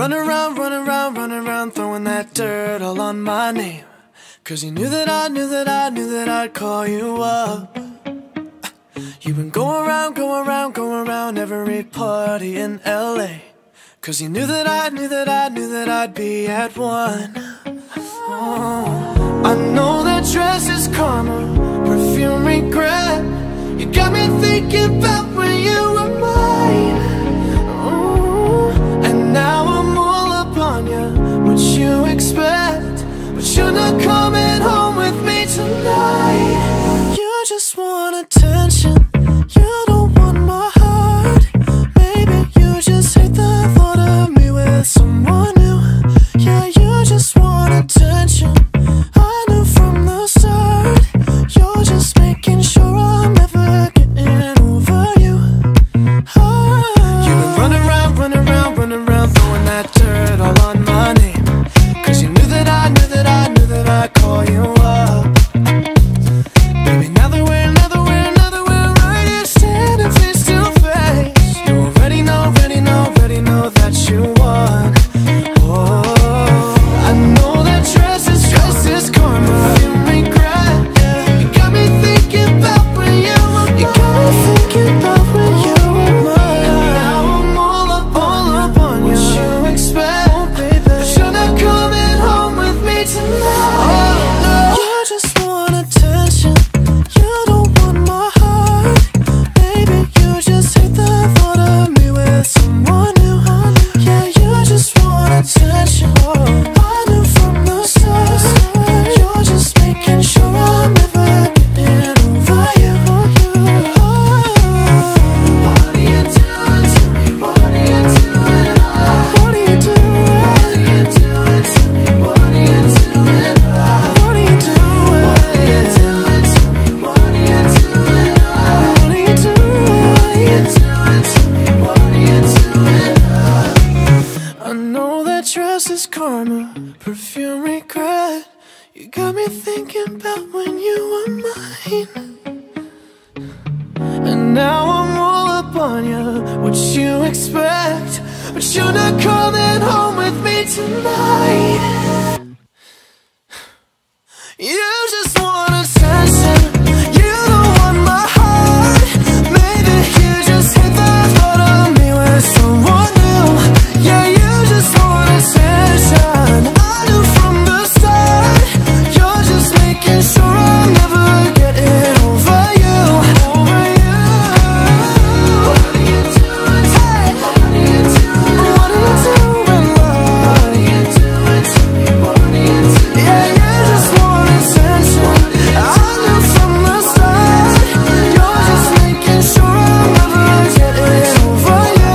running around, throwing that dirt all on my name. 'Cause you knew that I'd call you up. You've been going around every party in LA. 'Cause you knew that I'd be at one. Oh, I know that dress is karma, perfume regret. You got me thinking about when you were mine. Oh, and now I'm all up on you, what you expect. But you're not coming home with me tonight. You just want attention, you don't want my heart. Maybe you just hate the thought of me with someone new. Yeah, you just want attention, I knew from the start. You're just making sure I'm never getting over you. You've been running around, throwing that dirt all on my name. 'Cause you knew that I'd call you up. Baby, now that we're right here standing face to face, you already know that you won. Oh, I know that dress is karma, you regret. You got me thinking about when you were mine. Now I'm all up on you, what you expect. Oh, baby, but you're not coming home with me tonight. Oh, no. You just want attention, you don't want my heart. Maybe you just hate the thought of me with someone new. Yeah, you just want attention, I knew from the start. You're just making sure I'm never getting over you. What are you doing to me? What are you doing? What are you doing? What are you doing to me? What are you doing? What are you doing? What are you doing to me? What are you doing? What are you doing to me? What are you doing? I know that dress is karma, perfume regret. You got me thinking about when you were mine. And now I'm all up on you, what you expect. But you're not coming home with me tonight. You just want attention, you don't want my heart. Maybe you just hate the thought of me with someone new. Yeah, you just want attention, I knew from the start. You're just making sure I'm never getting over you. Over you. What are you doing? Hey. What are you doing? What are you doing, love? What are you doing to me? What are you doing? Yeah, you just want attention, I knew from the start. You're just making sure I'm never getting over you.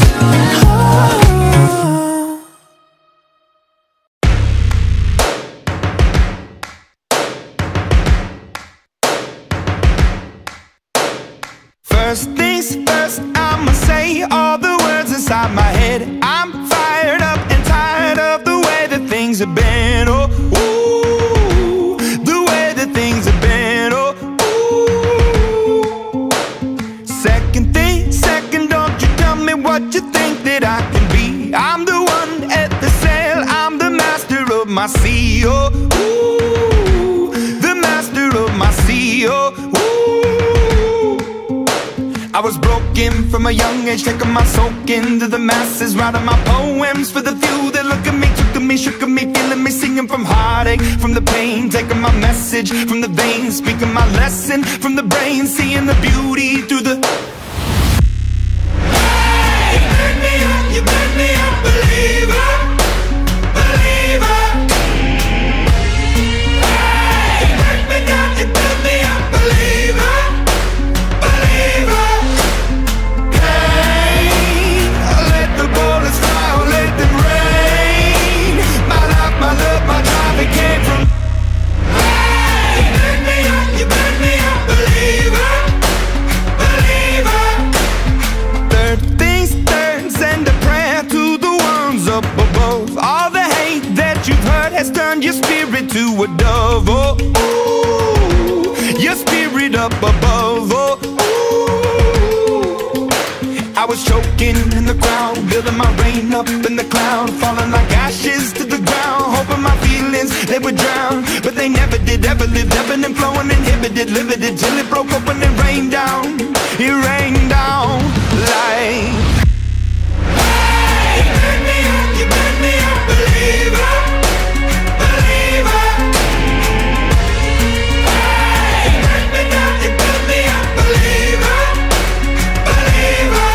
First things first, I'ma say all the words inside my head. I'm fired up and tired of the way that things have been. Oh, ooh, the way that things have been. Oh, ooh. Second thing, second, don't you tell me what you think that I can be. I'm the one at the sail, I'm the master of my sea. Oh, ooh, the master of my sea. Oh, ooh. I was broken from a young age, taking my soak into the masses, writing my poems for the few that look at me, took to me, shook at me, feeling me, singing from heartache, from the pain, taking my message from the veins, speaking my lesson from the brain, seeing the beauty through the. Hey, you made me a believer, believer. Hey, you break me down, you build me a believer, believer. Let the bullets fly or let them rain. My life, my love, my drive, it came from. Hey, you made me a believer, believer. Third things third, send a prayer to the ones up above. All the hate that you've heard has turned your spirit to a dove. Oh, ooh, your spirit up above. Oh, ooh. I was choking in the crowd, building my rain up in the cloud, falling like ashes to the ground. Hoping my feelings, they would drown, but they never did. Ever lived, ebbing and flowing, inhibited, limited, till it broke open and rained down. It rained down like, hey, you burn me up, you burn me up, believer, believer. Hey, you burn me down, you burn me up, believer, believer.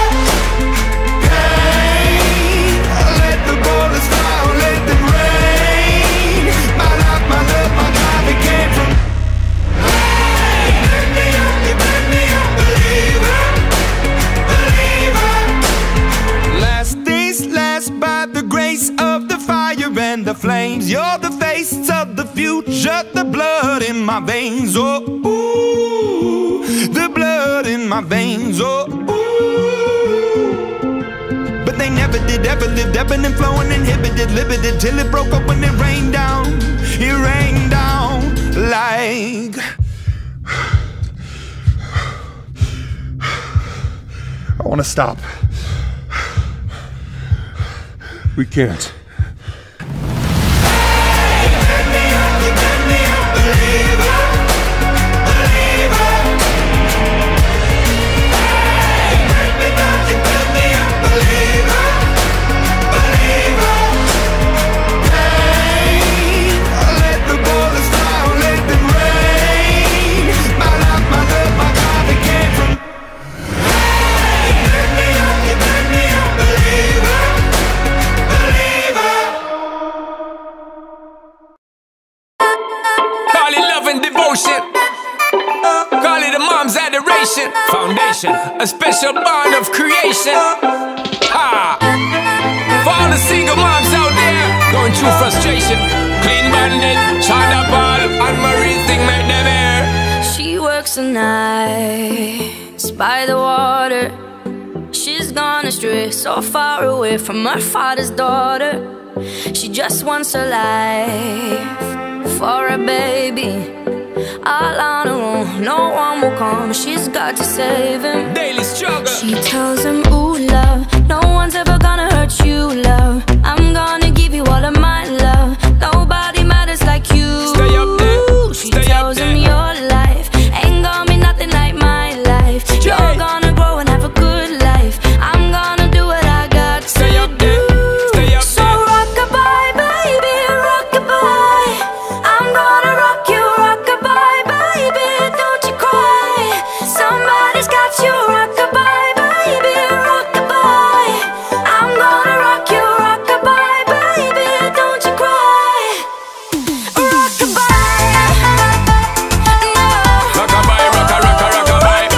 Hey, let the bullets fly, let them rain. My life, my love, my drive, it came from. Hey, you burn me up, you burn me up, believer, believer. Last days last by the grace of the fire and the flames. You're the face of the future, the blood in my veins. Oh, ooh, the blood in my veins. Oh, ooh. But they never did, ever lived, ebbing and flowing, inhibited, limited, till it broke up when it rained down. It rained down like. I want to stop. We can't. Foundation, a special bond of creation. For all the single moms out there going through frustration, Clean Bandit, China Ball, and Marie thing make them air. She works the nights by the water. She's gone astray, so far away from her father's daughter. She just wants a life for a baby. All on her own, no one will come. She's got to save him. Daily struggle. She tells him, ooh, love, no one's ever gonna hurt you, love. I'm gonna give you all of my love. Nobody matters like you. Stay up there. She tells him your life ain't gonna be nothing like my life. You're gonna grow and have a good life. I'm gonna do what I got to do. Stay up so rock-a-bye, baby, rock-a-bye. I'm gonna rock you, rock-a-bye, baby, don't you cry. Somebody's got you, rock-a-bye, baby, rock-a-bye. I'm gonna rock you, rock-a-bye, baby, don't you cry. Rock-a-bye, no. Rock-a-bye, rock-a-rock-a-rock-a-bye.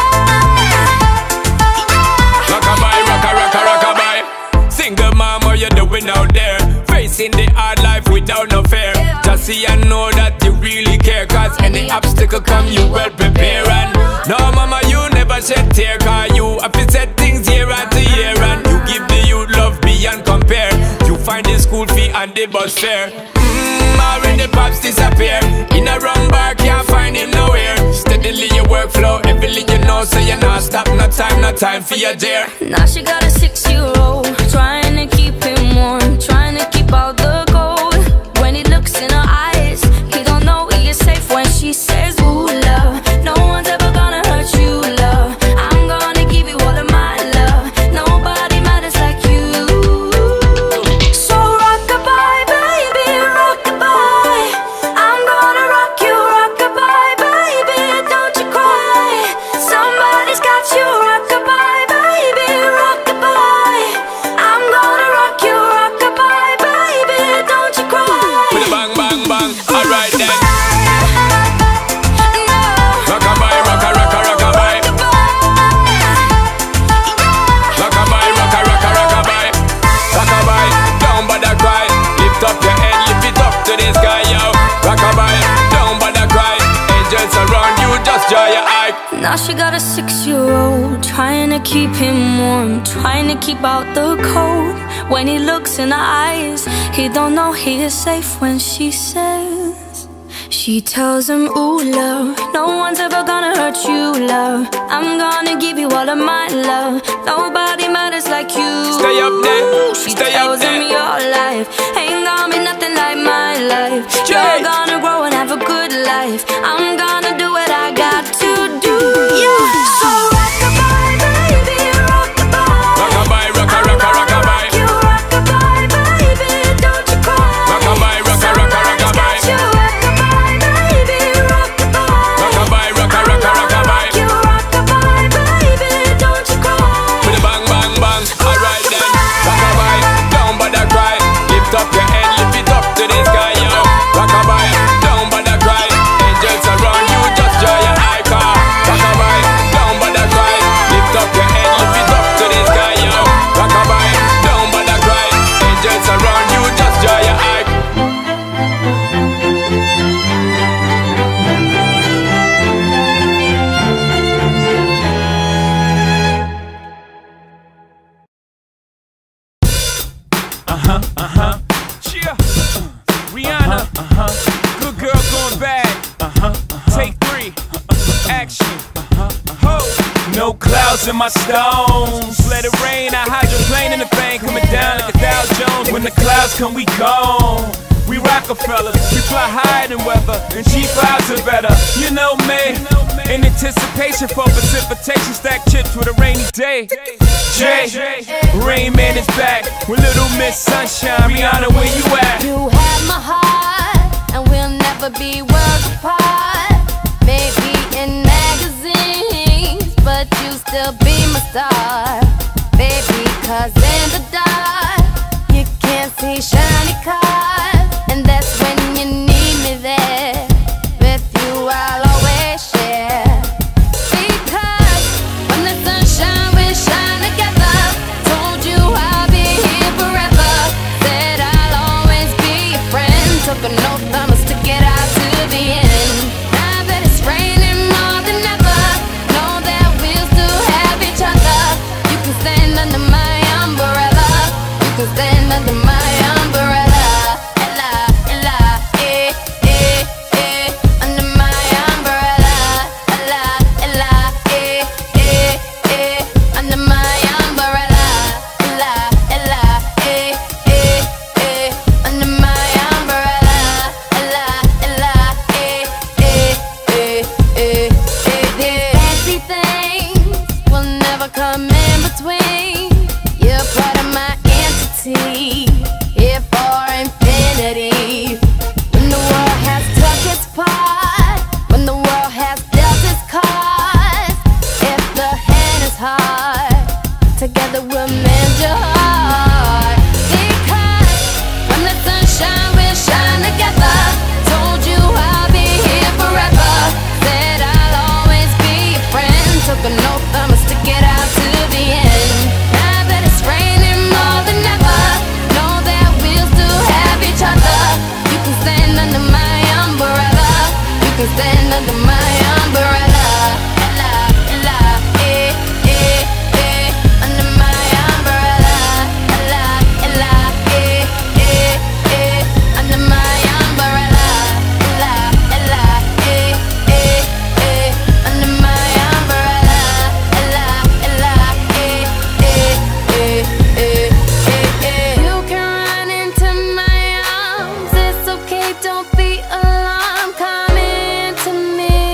Rock-a-bye, rock-a-rock-a-rock-a-bye. Single mom, what you doing out there? Facing the hard life without no fear. Just see and know that you really care, cause any obstacle come, you well prepare. And no mama, you never shed tear, cause you have to set things year after year. And you give the youth love beyond compare. You find the school fee and the bus fare. Already pops disappear. In a wrong bar, can't find him nowhere. Steadily your workflow, everything you know, so you're not stop, no time for your dear. Now she got a 6-year-old, trying to keep him warm, trying to keep out the cold. When he looks in her eyes, he don't know he is safe when she says, ooh, love, no one's ever gonna hurt you, love. I'm gonna give you all of my love. Nobody matters like you. So rock-a-bye, baby, rock-a-bye. I'm gonna rock you, rock-a-bye, baby, don't you cry. Somebody's got you, rock-a-bye, baby, rock-a-bye. I'm gonna rock you, rock-a-bye, baby, don't you cry. With a bang, bang, bang, alright then. No. Rock-a-bye, rock-a-rock-a-rock-a-bye. Rock-a-bye, rock-a-rock-a-rock-a-bye. Rock-a-bye, don't bother cry. Lift up your head, lift it up to the sky, yo. Rock-a-bye, don't bother cry. Angels around you, just dry your eye. Now she got a 6-year-old, trying to keep him warm, trying to keep out the cold. When he looks in her eyes, he don't know he is safe when she says She tells him, ooh, love, no one's ever gonna hurt you, love. I'm gonna give you all of my love. Nobody matters like you. Stay up there. She Stay tells up there. him your life ain't gonna be nothing like my life. You're gonna grow and have a good life. I'm gonna do what I got to do. Yeah. So rock-a-bye, baby, rock-a-bye. Rock-a-bye, rock-a-rock-a, rock-a-bye. You rock-a-bye, baby, don't you cry. Rock-a-bye, rock-a-rock-a, rock-a-bye. Rihanna, good girl going bad. Take 3, action. Ho, no clouds in my stones. Let it rain, I hydroplane in the thing, coming down like a Dow Jones. When the clouds come, we gone. We Rockefellers, we fly higher than weather, and cheap vibes are better. You know me, in anticipation for precipitation, stack chips with a rainy day. Jay, Rain Man is back with Little Miss Sunshine. Rihanna, where you at? You have my heart, and we'll never be worlds apart. Maybe in magazines, but you still be my star. Baby, 'cause in the dark, you can't see shiny cars. And that's when you need me there. With you I'll always share. Because when the sunshine will shine together. Told you I'll be here forever. Said I'll always be your friend. Took an oath, I'ma stick it out to the end. Now that it's raining more than ever, know that we'll still have each other. You can stand under my umbrella. You can stand under my umbrella. Come in between, you're part of my entity, here for infinity. When the world has took its part, when the world has dealt its cards, if the hand is hard, together we'll mend your heart. Because when the sunshine will shine together, told you I'll be here forever. Said I'll always be your friend. Took an oath, I'ma stick it out to the end. Now that it's raining more than ever, know that we'll still have each other. You can stand under my umbrella. You can stand under my umbrella. Ella, ella, under my umbrella. Ella, ella, under my umbrella. Ella, ella, under my umbrella. You can run into my arms, it's okay, don't be alarmed. Come into me.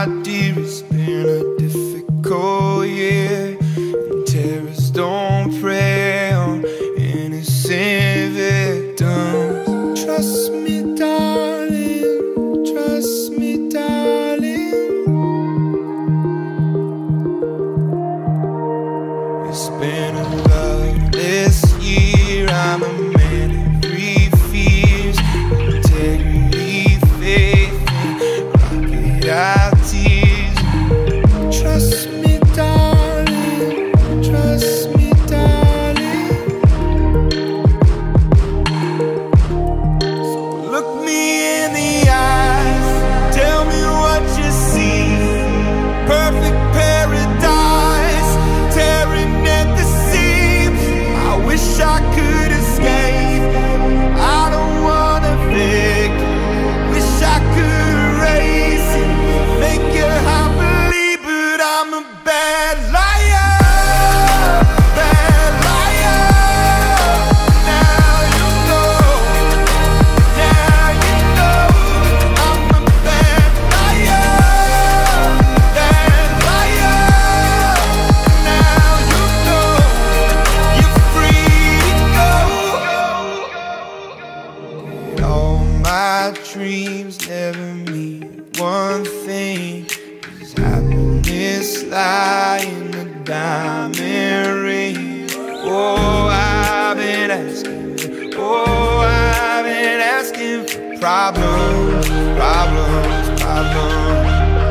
dear, it's been a difficult year, and terrorists don't prey on innocent victims. Trust me, darling, trust me, darling. It's been a loveless year. I'm a man of three fears: integrity, faith, and crocodile tears. Trust me, darling, trust me, darling. So look me in the eyes, tell me what you see. Perfect paradise, tearing at the seams. I wish I could escape. I don't wanna fake. Wish I could erase it, make you happily, but I'm a bad liar, bad liar. Now you know, now you know. I'm a bad liar, bad liar. Now you know, you're free to go. All my dreams never mean one thing: is happiness lie in the diamond ring? Oh, I've been asking, oh, I've been asking for problems, problems, problems.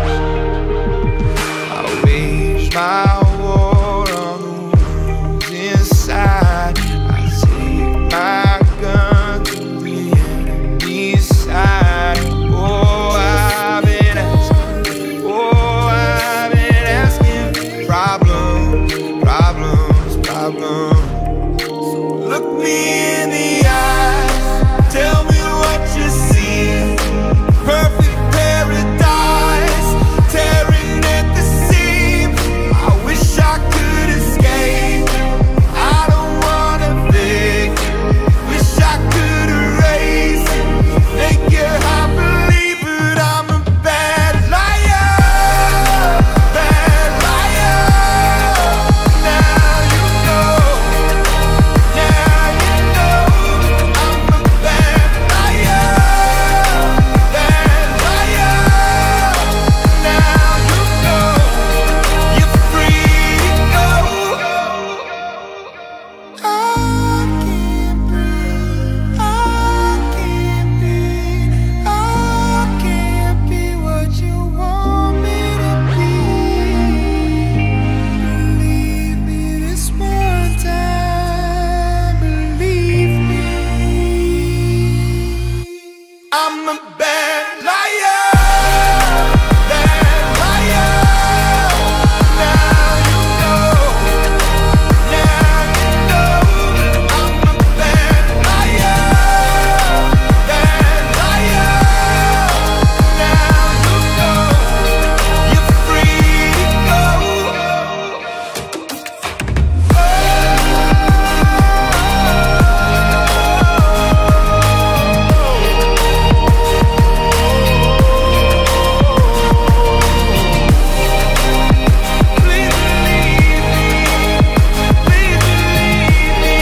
I wage my war on the ones inside. I take my gun to the enemy's side. Oh, I've been asking, oh, I've been asking for problems, problems, problems. So look me in the eyes, tell me what you see. Perfect paradise, tearing at the seams. I wish I could escape. I don't wanna fake. Wish I could erase it, make you happily, but I'm a bad liar, bad liar. Now you know, now you know. I'm a bad liar, bad liar. Now you know, you're free to go. I can't breathe, I can't be, I can't be what you want me to be. Believe me this one time, believe me. I'm a bad liar, bad liar. Now you know, now you know. I'm a bad liar, bad liar. Now you know, you're free to go. Please believe me, please believe me.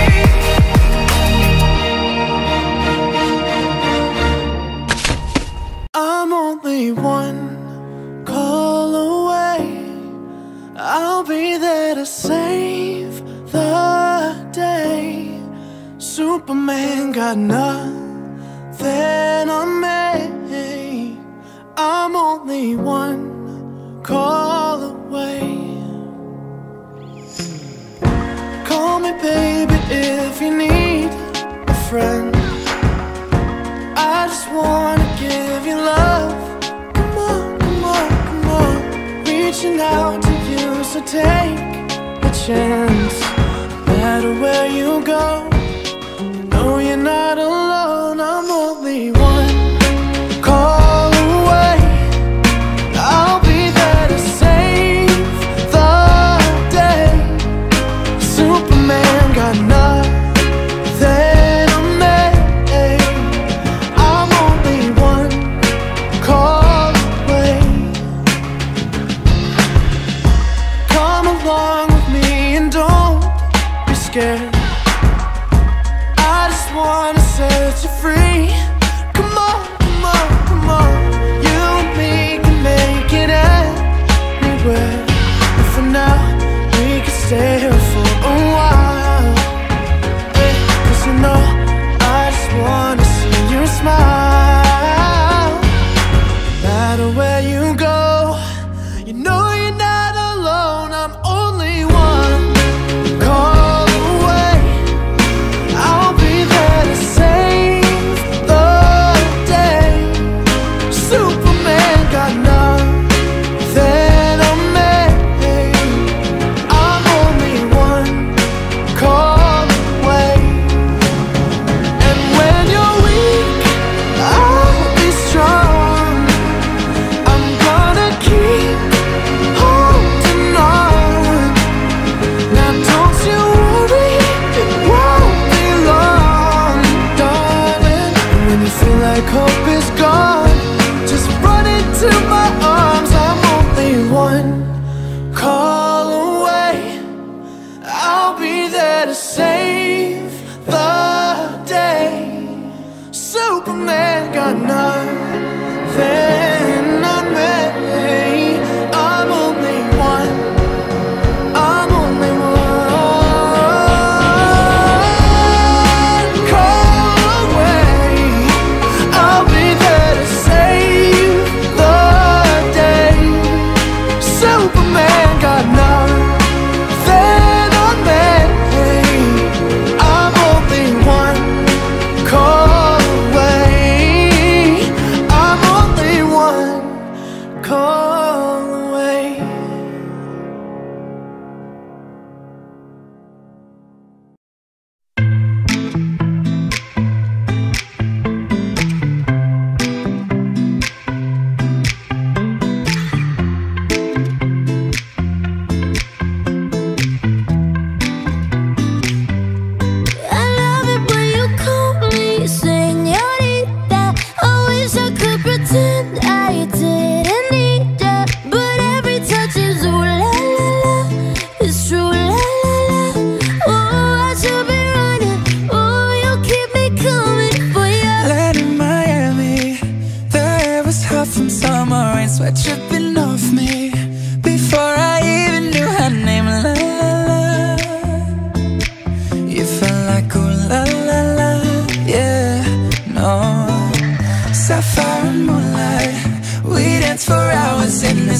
I'm only one call away. I'll be there to save the day. Superman got nothing on me. I'm only one call away. Call me baby if you need a friend. I just wanna give you love. Come on, come on, come on. Reaching out to you, so take a chance. No matter where you go, no, you're not alone. I'm only one call away. I'll be there to save the day. Superman got nothing on me. I'm only one call away.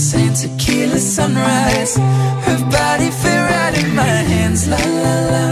and tequila sunrise. Her body fit right in my hands, la la la.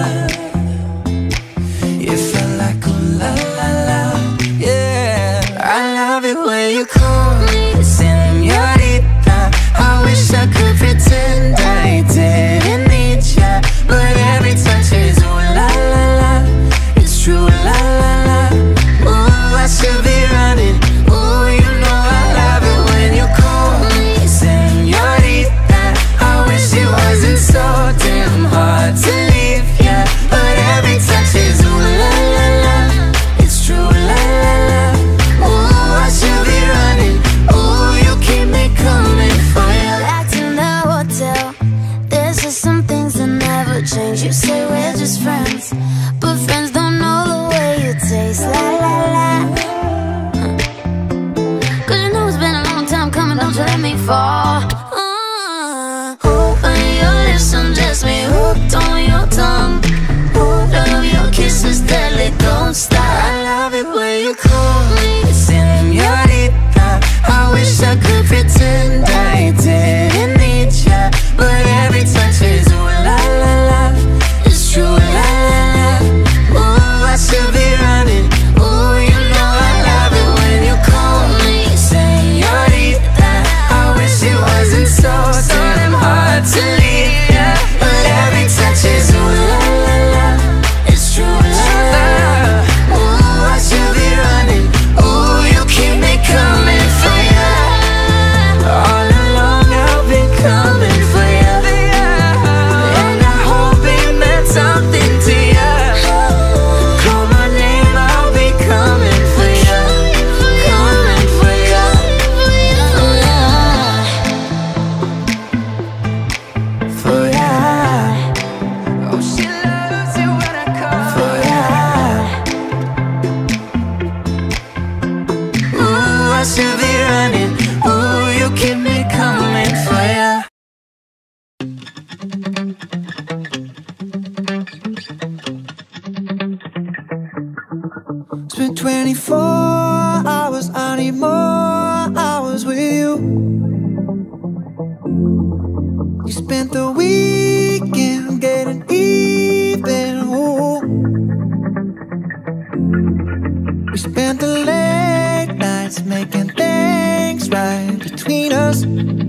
It felt like ooh la la la, yeah. I love it when you call me señorita. I wish I could pretend I didn't need ya, but every touch is ooh la la la. It's true, la la la. Ooh, I should be running. Ooh, you know I love it when you call me señorita. I wish it wasn't so damn hard to leave ya, but every touch is ooh la la la. It's true, la la la. Ooh, I should be running. Ooh, you keep me coming for ya. Back in the hotel, there's just some things that never change. You say we're just friends, but friends don't know the way you taste, la la la. Cause you know it's been a long time coming, don't you let me fall. Open your lips, undress me, hooked on your tongue. Love your kisses, deadly, don't stop. I love it when you call me señorita. I wish I could pretend I didn't need ya, but every touch is ooh la la la. It's true, la la la. Ooh, I should be running. Ooh, you know I love it when you call me señorita. I wish it wasn't so damn hard to leave ya, but every touch is ooh la la la. It's true, la la la. Ooh, I should be running. Ooh, you keep me coming for ya. All along I've been coming for ya, and I hope it meant something to ya. Call my name, I'll be coming for ya, coming for ya, for ya. Oh, she loves it when I call for ya. Ooh, I should be running. Ooh, you keep me coming for ya. Spent 24 hours, I need more hours with you. You spent the weekend getting even, ooh. We spent the late nights making things right between us.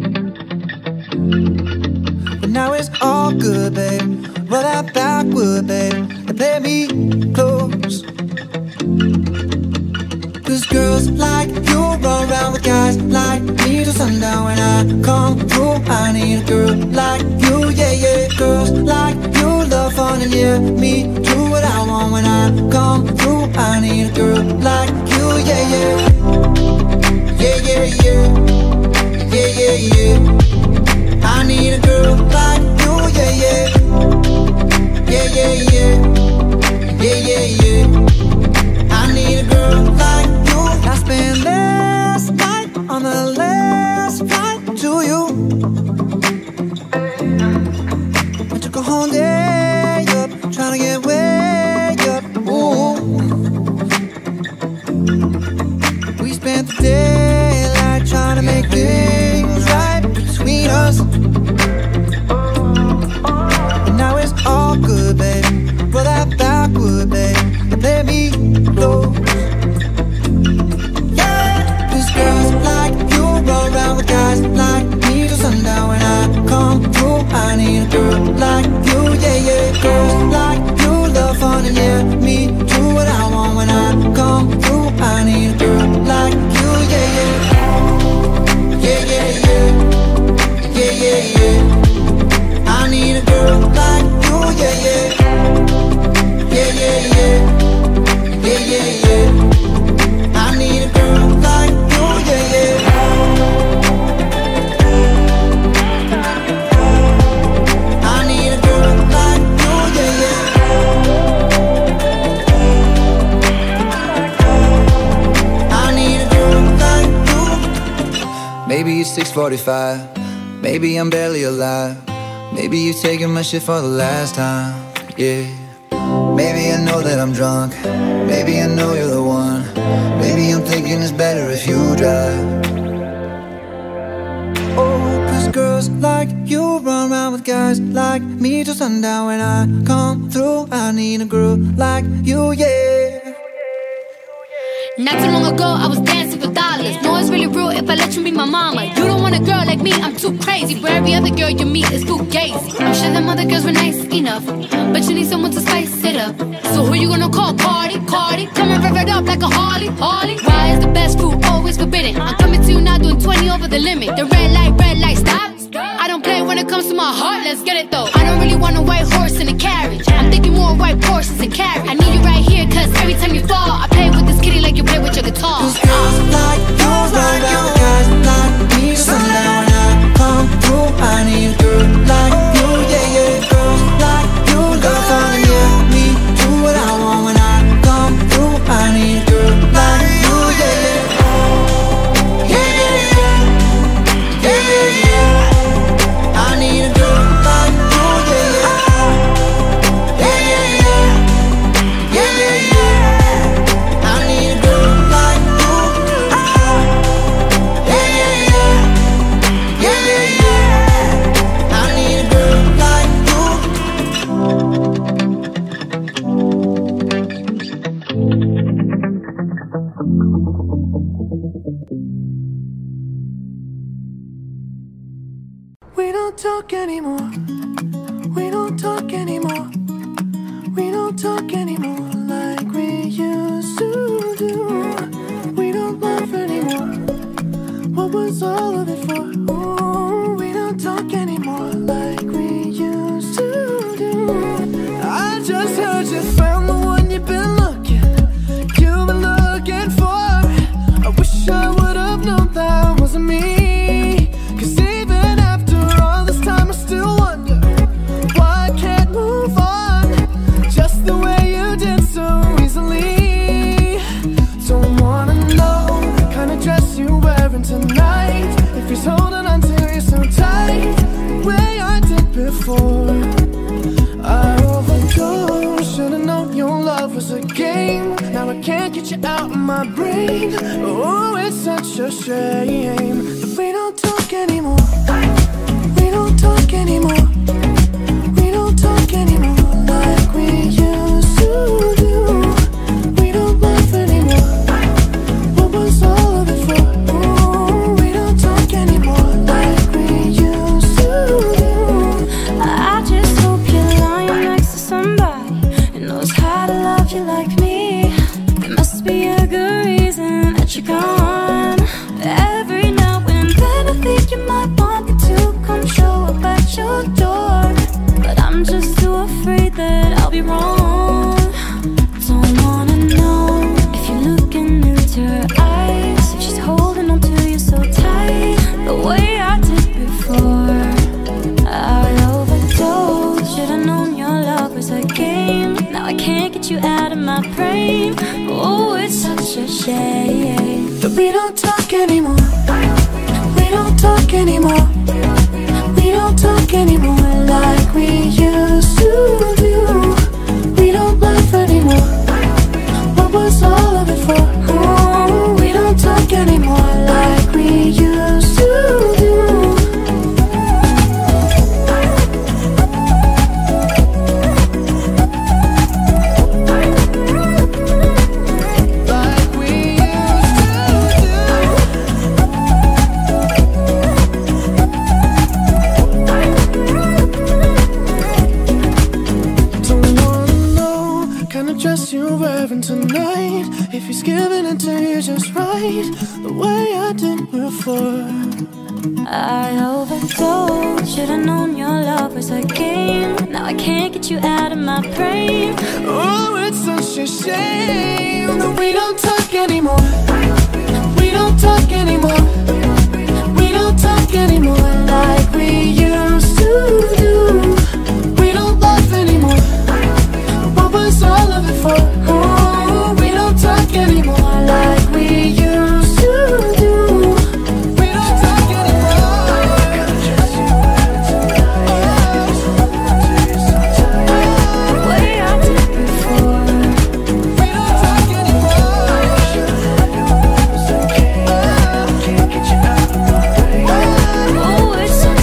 But now it's all good, babe. Roll that backward, babe, and play me close. Cause girls like you run around with guys like me till sundown. When I come through, I need a girl like you, yeah, yeah. Girls like you love fun and yeah, me do what I want. When I come through, I need a girl like you, yeah, yeah. Yeah, yeah, yeah. Yeah, yeah, yeah. I need a girl like you, yeah, yeah. Yeah, yeah, yeah. Yeah, yeah, yeah. I need a girl like you. I spent last night on the last flight to you. I took a whole day up, trying to get way up, ooh. We spent the daylight trying to make things right between us. And now it's all good, babe. Roll that backward, babe, and play me close. Yeah, 'cause girls like you roll around with guys like me till sundown. When I come through, I need a girl like you, yeah, yeah. Girls like you love fun and yeah, me do what I want. When I come through, I need a girl like you, yeah, yeah. Yeah, yeah, yeah. Yeah, yeah, yeah. I need a girl like you, yeah, yeah. Yeah, yeah, yeah. Yeah, yeah, yeah. I need a girl like you, yeah, yeah. I need a girl like you, yeah, yeah. I need a girl like you. Maybe it's 6:45. Maybe I'm barely alive. Maybe you're taking my shit for the last time, yeah. Maybe I know that I'm drunk. Maybe I know you're the one. Maybe I'm thinking it's better if you drive. Oh, Cause girls like you run around with guys like me till sundown. When I come through, I need a girl like you, yeah. Not too long ago, I was dancing for dollars. No, it's really real if I let you be my mama. You don't want a girl like me, I'm too crazy. Where every other girl you meet is too gazy. I'm sure them other girls were nice enough, but you need someone to spice it up. So who you gonna call? Cardi, Cardi. Come and rev it up like a Harley, Harley. Why is the best food always forbidden? I'm coming to you now doing 20 over the limit. The red light, stop. I don't play when it comes to my heart, let's get it though. I don't really want a white horse in a carriage. I'm thinking more white horses and carriage. I need you right here, cause every time you fall, I play with this kitty like you play with your guitar. Cause girls like you run around with guys like me till sundown. When I come through, I need a girl like you, yeah, yeah. Girls like you love fun, yeah. Me do what I want when I come through. I need a girl like you, yeah, yeah. Yeah, yeah, yeah. Yeah, yeah, yeah. I need a girl like you, yeah, yeah. Yeah, yeah, yeah. Yeah, yeah, yeah. I need a girl like you. Yeah, yeah, yeah. Yeah, yeah, yeah. I need a girl like you. We don't talk anymore. We don't talk anymore. We don't talk anymore like we used to do. We don't laugh anymore. What was all of it for? Ooh, we don't talk anymore like we used to do. I just heard you found the one you've been looking for. I wish I would have known that wasn't me. Cause even after all this time I still wonder why I can't move on just the way you did so easily. Don't wanna know the kind of dress you're wearing tonight, if he's holding on to you so tight the way I did before. I overdosed, should've known your love was a game. Now I can't get you out of my brain. Oh, it's such a shame that we don't talk anymore. We don't talk anymore. We don't talk anymore like we used to do. We don't laugh anymore. What was all of it for? Ooh, we don't talk anymore like we used to do. I just hope you're lying next to somebody who knows how to love you like me. There must be a good reason that you're gone. Every now and then I think you might want me to come show up at your door, but I'm just too afraid that I'll be wrong. Don't wanna know if you're looking into her eyes, if she's holding on to you so tight the way I did before. I overdosed, should've known your love was a game. Now I can't get you out of my brain. Oh, it's such a shame that we don't talk anymore. We don't talk anymore. We don't talk anymore like we used to do. We don't laugh anymore. What was all of it for? Ooh, we don't talk anymore like we used to do. You're wearing tonight, if he's giving it to you just right the way I did before. I overdosed, should've known your love was a game. Now I can't get you out of my brain. Oh, it's such a shame that we don't talk anymore. We don't talk anymore. We don't talk anymore like we used to do. We don't laugh anymore. What was all of it for? Oh, we don't talk anymore like we used to do. We don't talk anymore. The way I did before. We don't talk anymore. Oh, it's such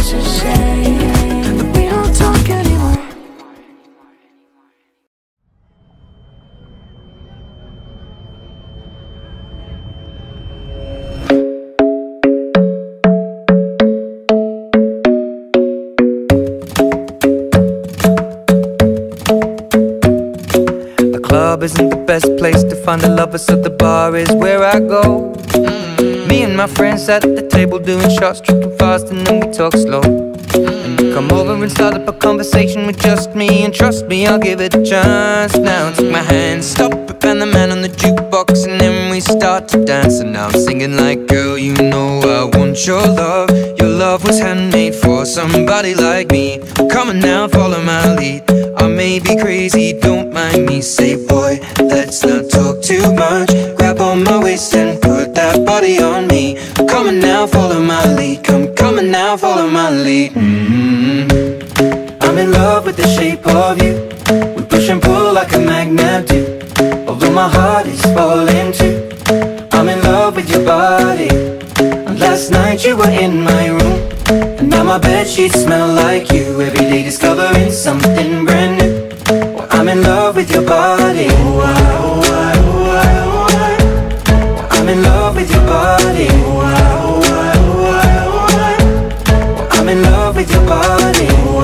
club isn't the best place to find a lover, so the bar is where I go. Me and my friends sat at the table doing shots, tripping fast, and then we talk slow. And you come over and start up a conversation with just me, and trust me, I'll give it a chance. Now take my hand, stop it, and the man on the jukebox, and then we start to dance. And now I'm singing like, girl, you know I want your love. Your love was handmade for somebody like me. Come on now, follow my lead. I may be crazy, don't mind me. Say, boy, let's not talk too much. Grab on my waist and put that body on me. Come on now, follow my lead. Come on now, follow my lead. I'm in love with the shape of you. We push and pull like a magnet do. Although my heart is falling too, I'm in love with your body. And last night you were in my room, and now my bedsheets smell like you. Every day discovering something brand new. Well, I'm in love with your body. I'm in love with your body. I'm in love with your body.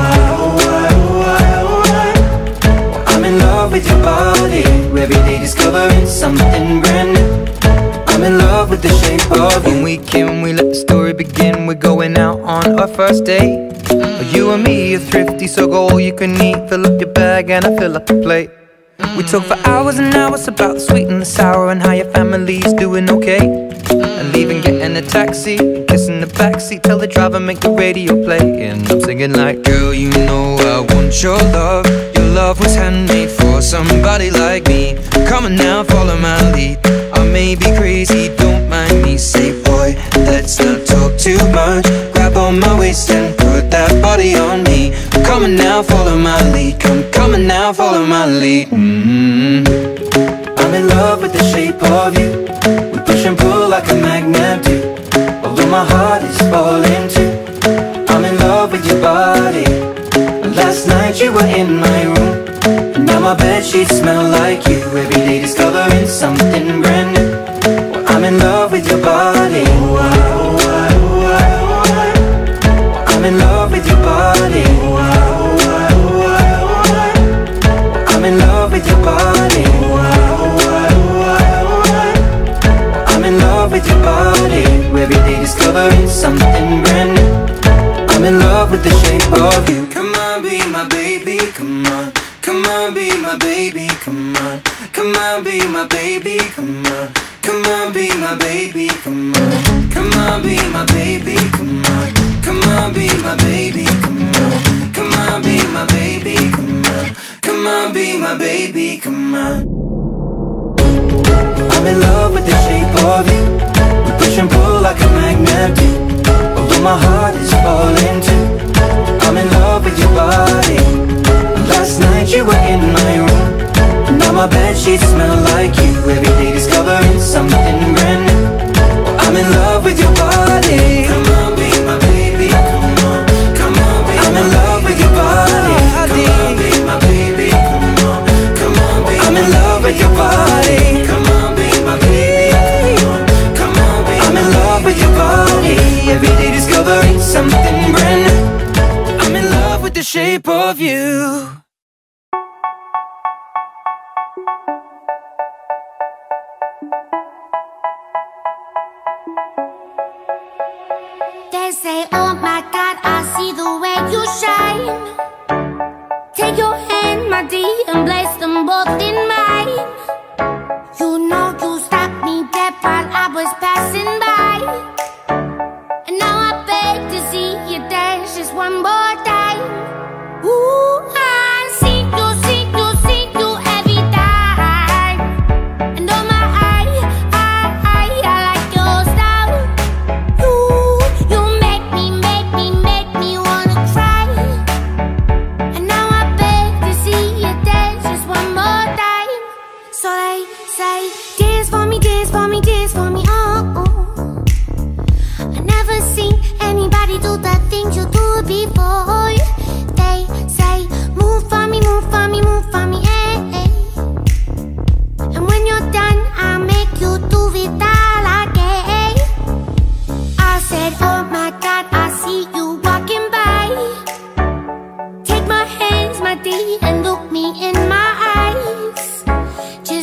I'm in love with your body. Every day discovering something brand new. I'm in love with the shape of you. When we came, we let the story begin. We're going out on our first date. You and me are thrifty, so go all you can eat. Fill up your bag and I fill up the plate. We talk for hours and hours about the sweet and the sour, and how your family's doing okay. And leaving, getting a taxi, kissing the backseat, tell the driver make the radio play. And I'm singing like, girl, you know I want your love. Your love was handmade for somebody like me. Come on now, follow my lead. I may be crazy, don't mind me. Say, boy, let's not talk too much. Grab on my waist and put that body on me. Come on now, follow my lead. Come on now, follow my lead. I'm in love with the shape of you. We push and pull like a magnet do. Although my heart is falling too, I'm in love with your body. Last night you were in my room, and now my bedsheets smell like you. Every day discovering something brand new. Well, I'm in love with your body. I'm in love with your body. I'm in love with your body. I'm in love with your body. Every day discovering something brand new. I'm in love with the shape of you. Come on, be my baby, come on. Come on, be my baby, come on. Come on, be my baby, come on. Come on, be my baby, come on. Come on, be my baby, come on. Come on, be my baby, come on. Come on, be my baby, come on. Come on, be my baby, come on. I'm in love with the shape of you. We push and pull like a magnet do. Although my heart is falling too, I'm in love with your body. Last night you were in my room, and now my bedsheets smell like you. Every day discovering something brand new. I'm in love with your body. Come on, be my baby, come on. Come on, be I'm in love with your body. Come on, be my baby, come on. Come on, be I'm in love with your body. Come on, be my baby, come on. Come on, be I'm in love with your body. Every day discovering something brand new. I'm in love with the shape of you. They say, oh my God, I see the way you shine. Take your hand, my dear, and place them both in mine. You know you stopped me dead while I was passing by, and now I beg to see you dance just one more time. Ooh, I see you every time. And oh my, I like your style. You make me wanna cry. And now I beg to see you dance just one more time. So they say, dance for me, dance for me, dance for me, oh. I never seen anybody do the things you do before. They say, move for me, move for me, move for me, eh, eh. And when you're done, I'll make you do it all again. I said, oh my God, I see you walking by. Take my hands, my dear, and look me in my eyes.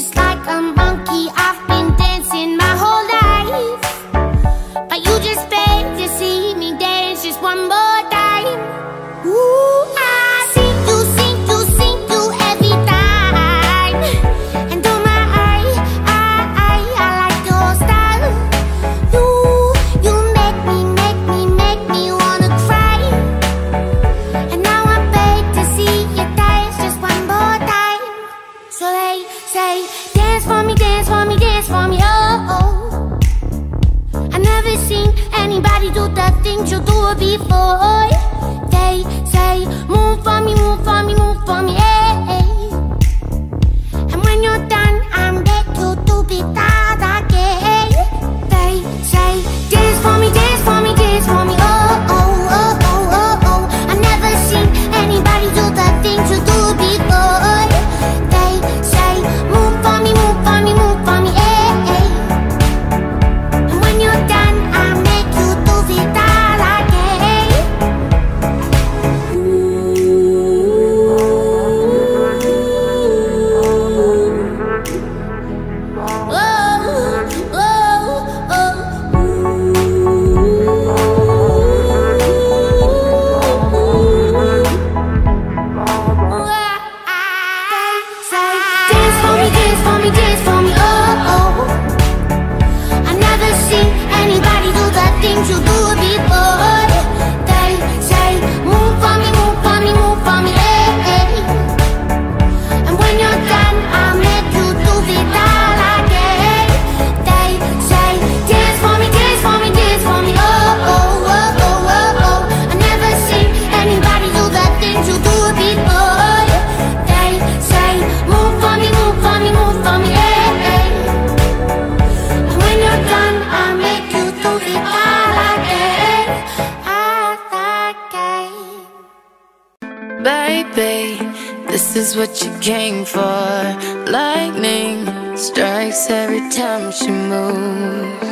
Baby, this is what you came for. Lightning strikes every time she moves,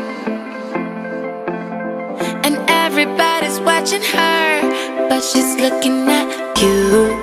and everybody's watching her, but she's looking at you.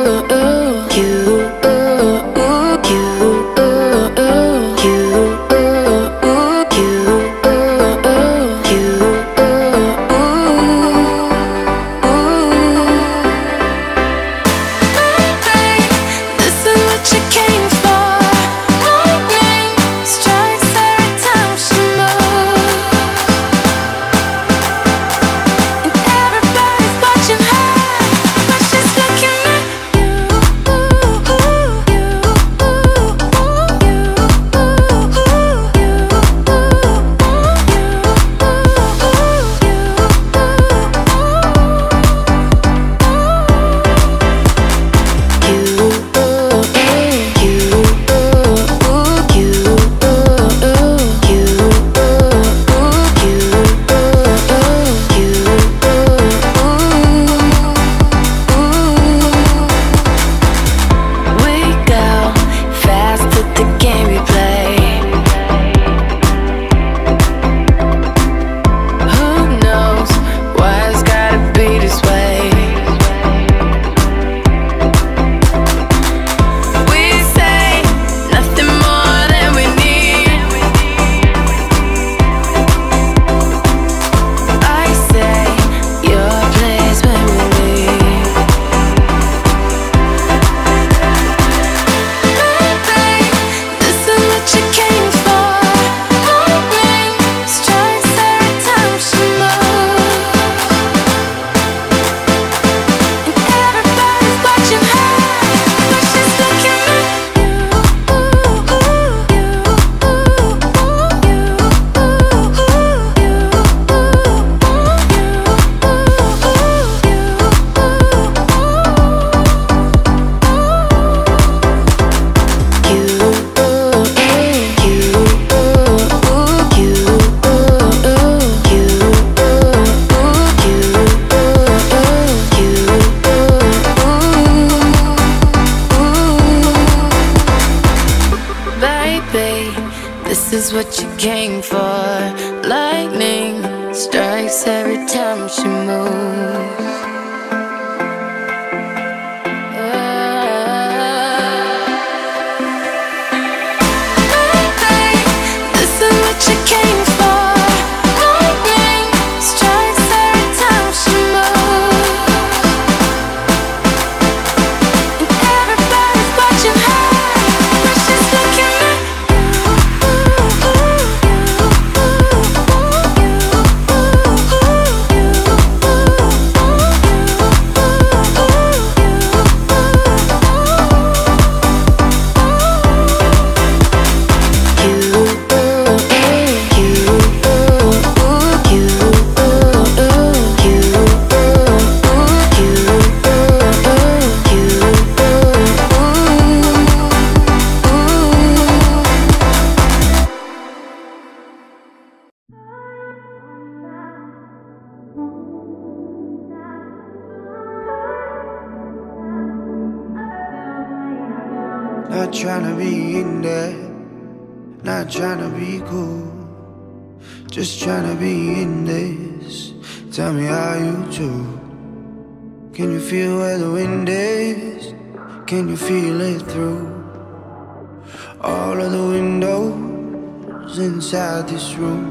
This is what you came for. Lightning strikes every time she moves. This is what you came for. Lightning strikes every time she moves, and everybody's watching her, but she's looking at not tryna be in there, not tryna be cool, just tryna be in this. Tell me how you do. Can you feel where the wind is? Can you feel it through all of the windows inside this room?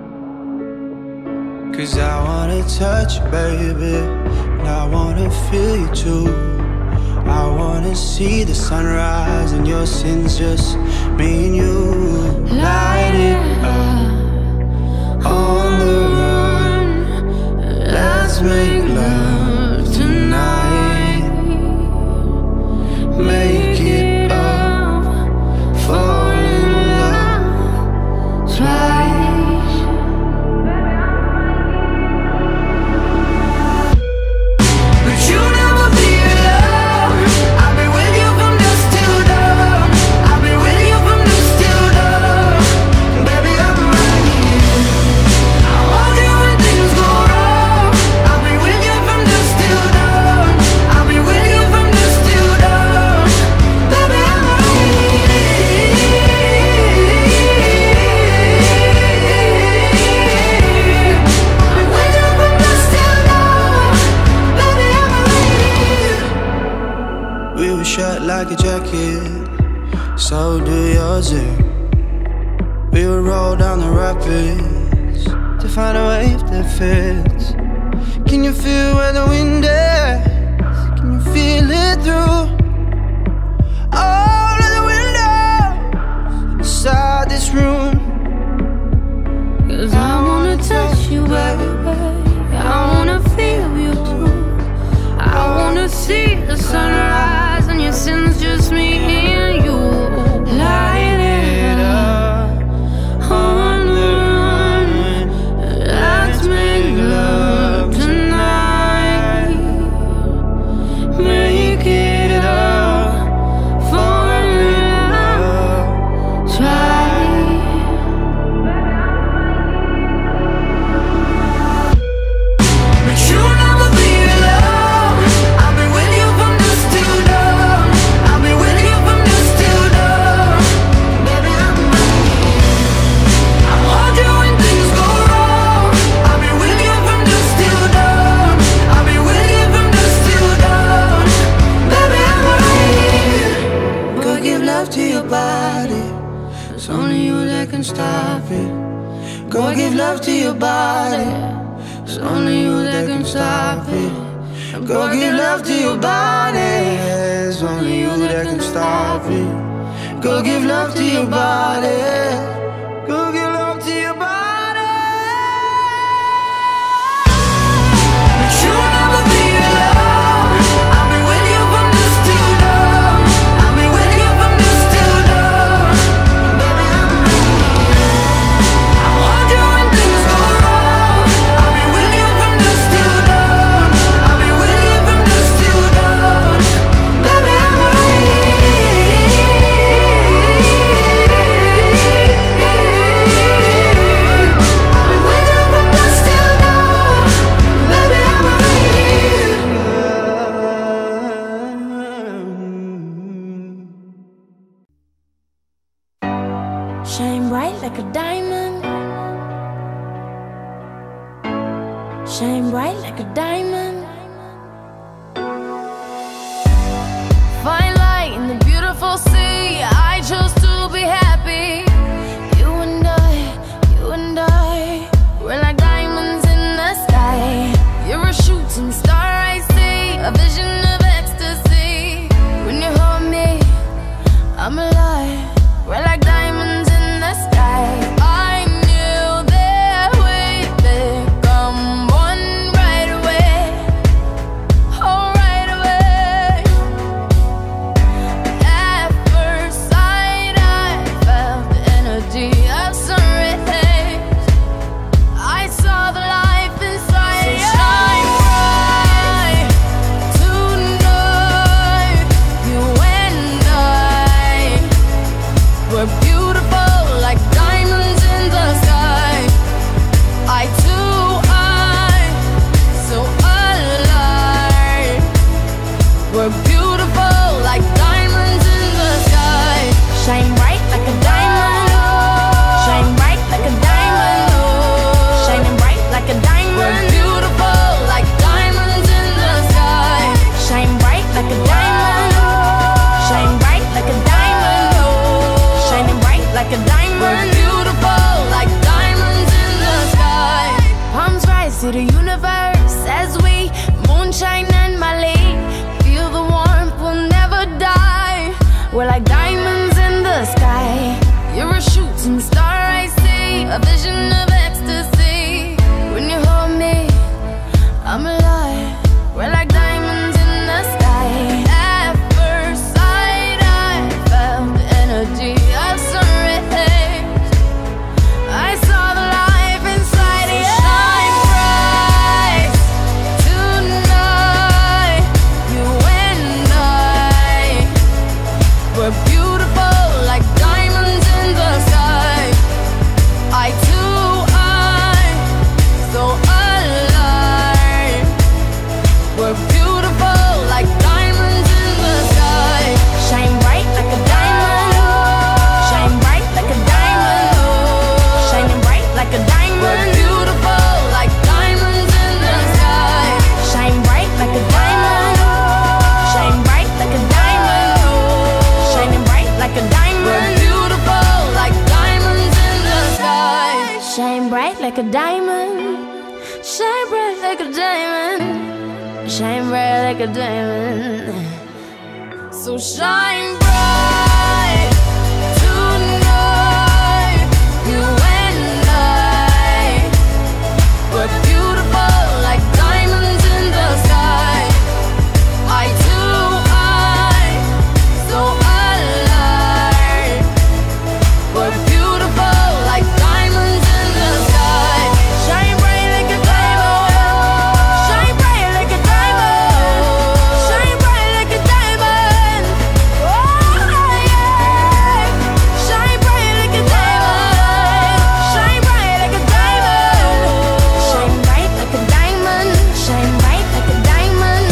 'Cause I wanna touch you, baby, and I wanna feel you too. I wanna see the sunrise and your sins, just me and you. Light it up on the run. Let's make love tonight. Make it up, fall in love twice. But you never be alone. I've been with you from dusk till dawn. I've been with you from dusk till dawn. Baby, I'm right here. I want you when things go wrong. I'll be with you from dusk like a jacket, so do yours. We would roll down the rapids to find a wave that fits. Can you feel where the wind is? Can you feel it through all of the windows inside this room? 'Cause I wanna touch you, baby. I wanna feel you too. I wanna see the sunrise and your sins, just me and you. Light it up on the run. Let's make love tonight. Make it up for love. Try. But you'll never be alone. I'll be with you from dusk till dawn. I'll be with you from dusk till dawn. Baby, I'm I'll hold you when things go wrong. I'll be with you from dusk till dawn. I'll be with you from dusk till dawn. Baby, I'm right. Go give love to your body. It's only you that can stop it. Go give love to your body. It's only you that can stop it. Go give love to your body. It's only you that can stop it. Go give love to your body. Go give love to your body. But you'll never be alone. I'll be with you from dusk till dawn. I'll be with you from dusk till dawn. Baby, I'll hold you when things go wrong. I'll be with you from dusk till dawn. I'll be with you from dusk till dawn. Baby, I'm Shine bright like a diamond. Shine bright like a diamond. Find light in the beautiful sea. I chose to be happy. You and I, we're like diamonds in the sky. You're a shooting star, I see, a vision of ecstasy. When you hold me, I'm alive. We're like diamonds in the sky. I knew that we'd become one right away. like a diamond, shine bright like a diamond, shine bright like a diamond. So shine bright tonight, you and I. We're beautiful like diamonds in the sky. Eye to eye, so alive. We're beautiful like diamonds in the sky. Shine bright like a diamond, shine bright like a diamond, shine bright like a diamond. Oh yeah, shine bright like a diamond, shine bright like a diamond, shine bright like a diamond, shine bright like a diamond.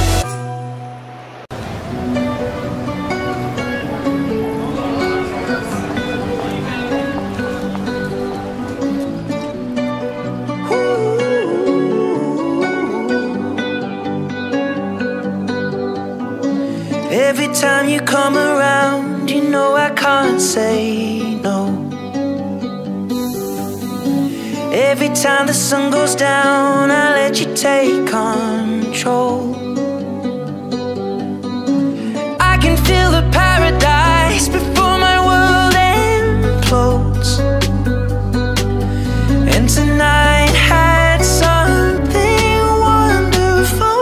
Every time you come around, you know I can't say no. Every time the sun goes down, I let you take control. I can feel the paradise before my world implodes. And tonight had something wonderful.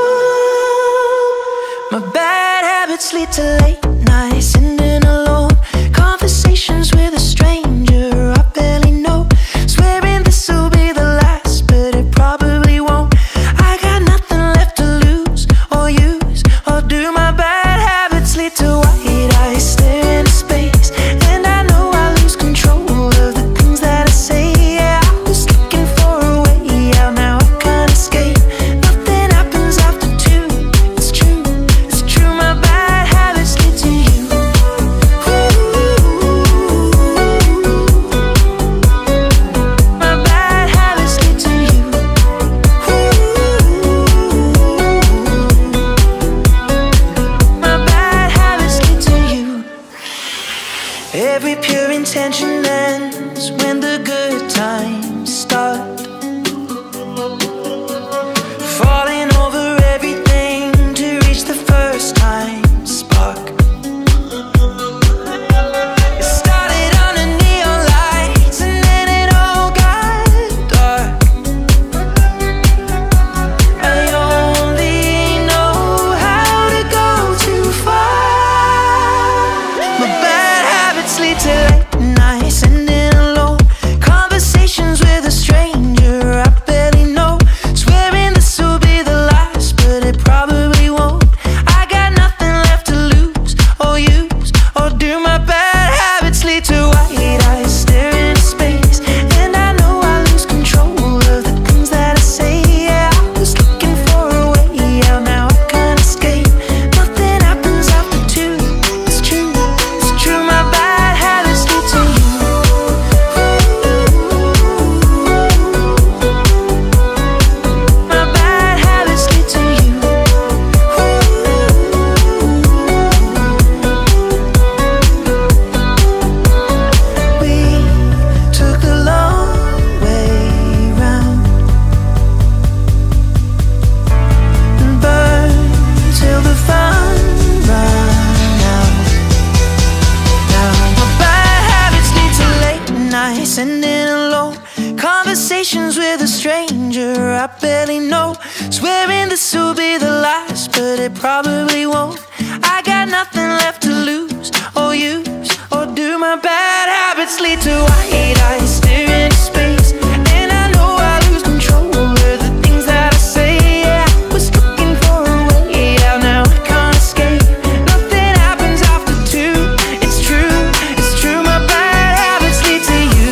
My bad habits lead to late nights, ending alone. Conversations with a stranger I barely know. Swearing this will be the last, but it probably won't. I got nothing left to lose or use or do. My bad habits lead to white eyes staring into space, and I know I lose control of the things that I say. Yeah, I was looking for a way out, now I can't escape. Nothing happens after two. It's true, it's true. My bad habits lead to you. My bad habits lead to you. My bad habits lead to you. Every pure intention ends when the good times start. Falling over everything to reach the first time spark. It started under neon lights and then it all got dark. I only know how to go too far. My bad habits lead to late nights, ending alone. Conversations with a stranger I barely know. Swearing this will be the last, but it probably won't. I got nothing left to lose or use or do. My bad habits lead to white eyes staring into space, and I know I lose control of the things that I say. Yeah, I was looking for a way out, now I can't escape. Nothing happens after two. It's true, it's true. My bad habits lead to you. My bad habits lead to you. We took the long way round and burned till the fun ran out. Now my bad habits lead to late nights, ending alone. Conversations with a stranger I barely know. Swearing this will be the last, but it probably won't. I got nothing left to lose or use or do. My bad habits lead to white eyes staring into space, and I know I lose control of the things that I say. Yeah, I was looking for a way out, now I can't escape. Nothing happens after two. It's true, it's true. My bad habits lead to you.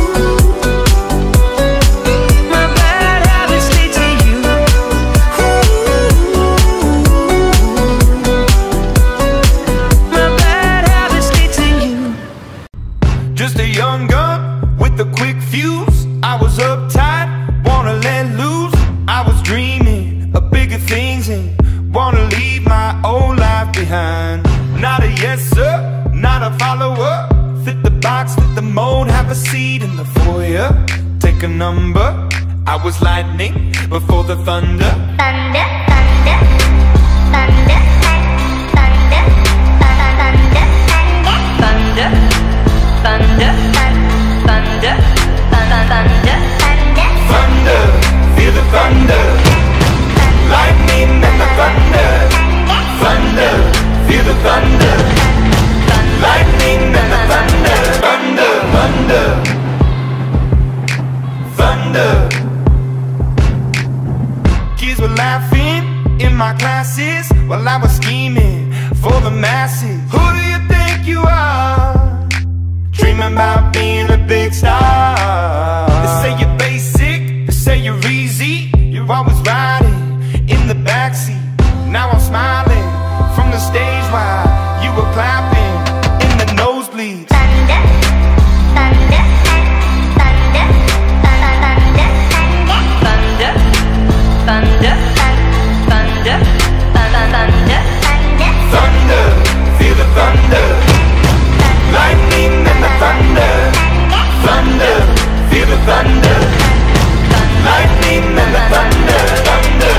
My bad habits lead to you. was lightning before the thunder. Thunder, thunder, thunder, thunder, thunder, thunder, thunder, thunder, thunder, thunder, feel the thunder. Lightning and the thunder. Thunder, feel the thunder. Lightning and the thunder. Thunder, thunder, thunder. Kids were laughing in my classes while I was scheming for the masses. Who do you think you are? Dreaming about being a big star. They say you're basic, they say you're easy. You're always riding in the backseat. Now I'm smiling from the stage while you were clapping in the nosebleeds. thunder, thunder, thunder, thunder, thunder, thunder, thunder, thunder, Thunder, feel the thunder. Lightning and the thunder. Thunder, feel the thunder. Lightning and the thunder. Thunder.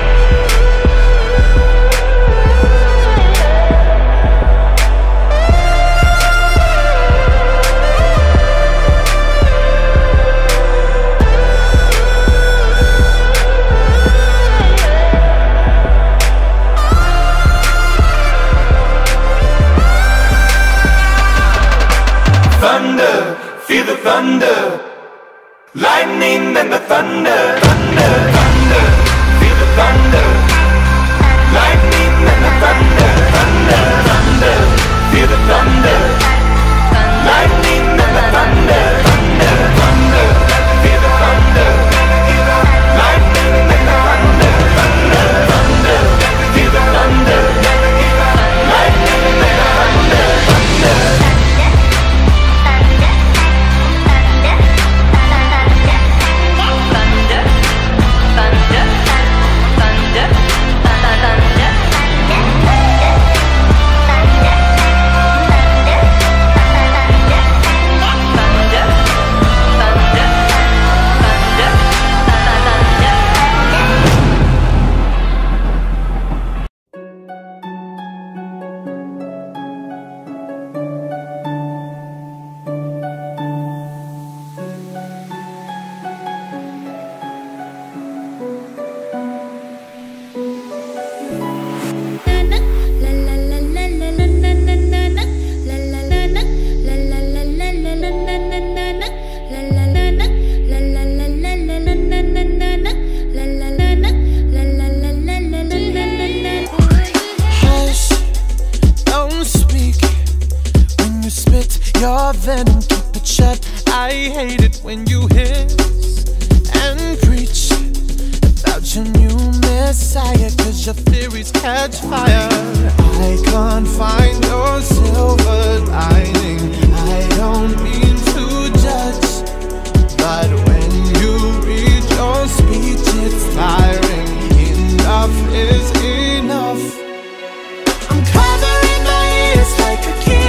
Thunder, feel the thunder. Lightning and the thunder. Thunder, thunder, feel the thunder. Lightning and the thunder. Thunder, thunder, feel the thunder. Lightning and the thunder. Thunder, thunder, feel the thunder. Lightning and the thunder. Thunder, thunder, feel the thunder. Lightning and the thunder. Thunder. Your venom, keep it shut. I hate it when you hiss and preach about your new messiah, cause your theories catch fire. I can't find your silver lining. I don't mean to judge, but when you read your speech, it's tiring. Enough is enough. I'm covering my ears like a kid.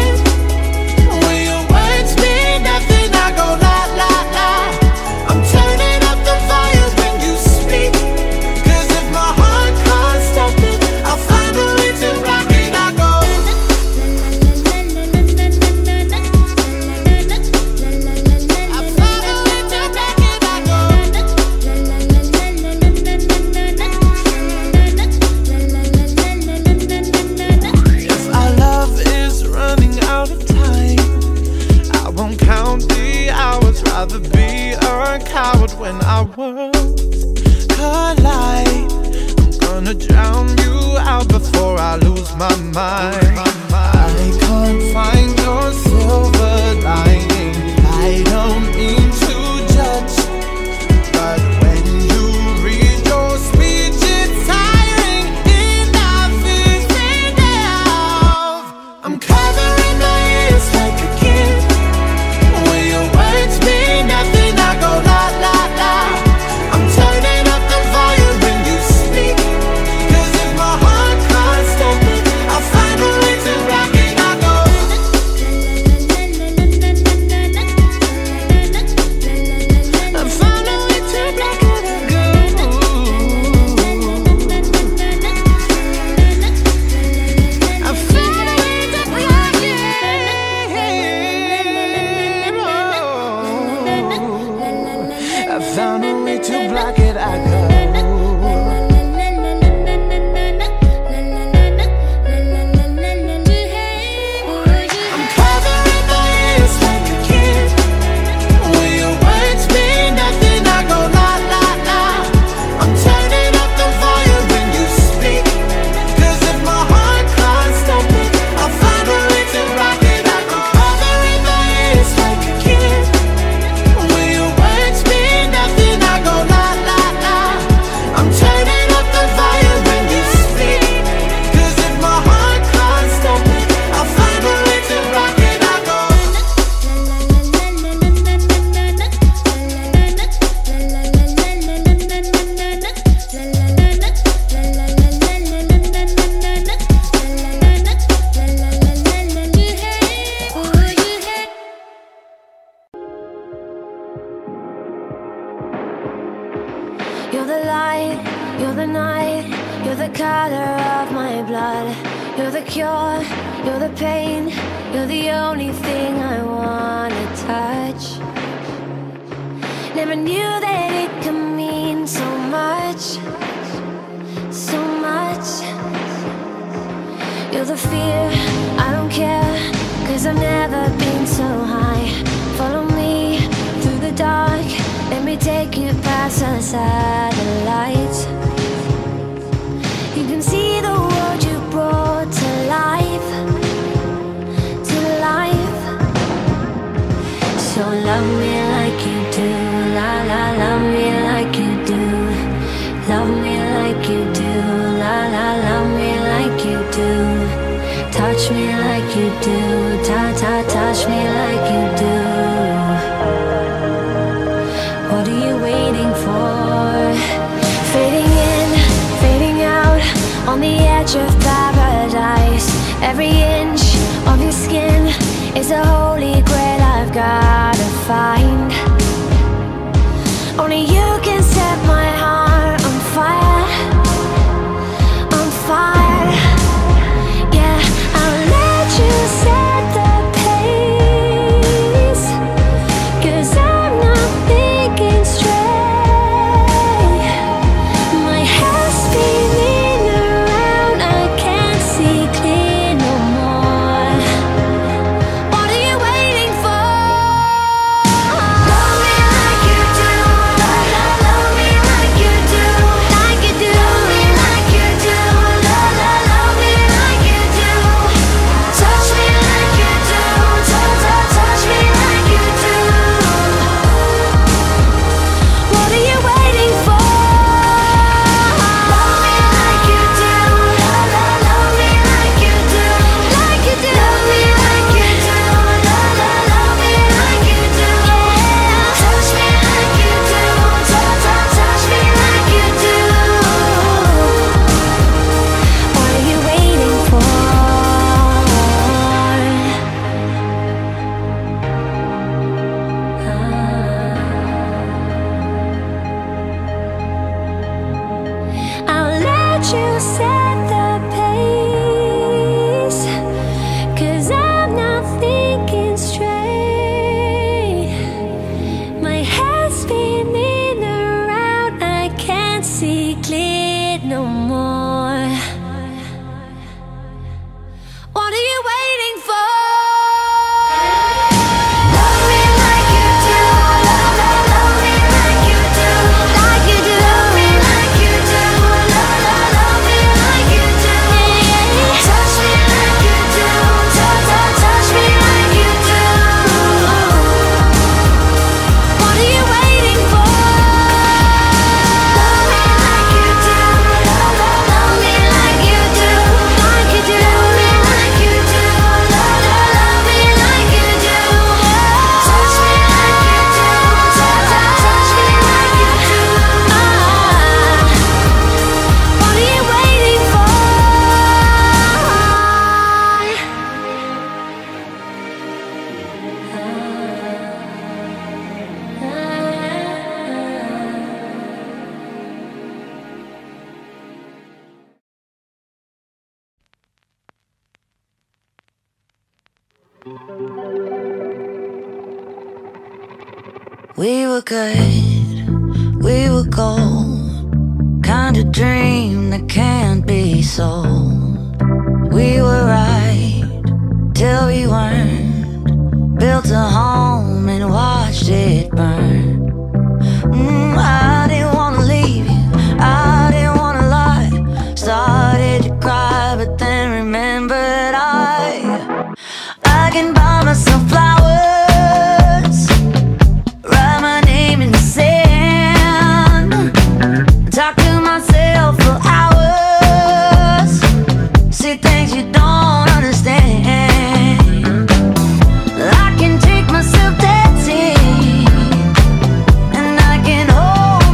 Rather be a coward when our worlds collide. I'm gonna drown you out before I lose my mind. I can't find your silver lining. I don't mean to judge, but when you read your speech, it's tiring. Enough is enough. I'm covering my ears like a kid. When your words mean nothing, I go la la la. I'm turning up the volume when you speak, cause if my heart can't stop it, I'll find a way light, you're the night, you're the color of my blood. You're the cure, you're the pain, you're the only thing I wanna touch. Never knew that it could mean so much, so much. You're the fear, I don't care, 'cause I've never been so high. Follow me through the dark, let me take you past the satellites. You can see the world you brought to life, to life. So love me like you do, la la, love me like you do. Love me like you do, la la, love me like you do. Touch me like you do, ta ta, touch me like you do. What are you waiting for? Fading in, fading out, on the edge of paradise. Every inch of your skin is a holy grail I've gotta find. Only you can set my heart on fire, on fire. Yeah, I'll let you set the pace, 'cause I'm not thinking straight. My head's spinning around, I can't see clear no more. What are you waiting for? Love me like you do, love me like you do, like you do. Love me like you do, love me like you do. Touch me like you do, touch me like you do. What are you waiting for? Love me like you do, love me like you do, like you do. Love me like you do, love me like you do. Touch me like you do, touch me like you do. What are you waiting for? I'll let you set the pace, 'cause I'm not thinking straight. My head's spinning around, I can't see clear no more. What are you waiting for? Love me like you do, love me like you do, like you do. Love me like you do, love me like you do. Touch me like you do, touch me like you do. What are you waiting for? Love me like you do, love me like you do, like you do. Love me like you do, love me like you do. Touch me like you do, touch me like you do. What are you waiting for? We were good, we were gold, kind of dream that can't be sold. We were right till we weren't, built a home and watched it burn. I didn't wanna leave you, I didn't wanna lie. Started to cry, but then remembered I can buy myself flowers, write my name in the sand, talk to myself for hours, see things you don't understand. I can take myself dancing, and I can hold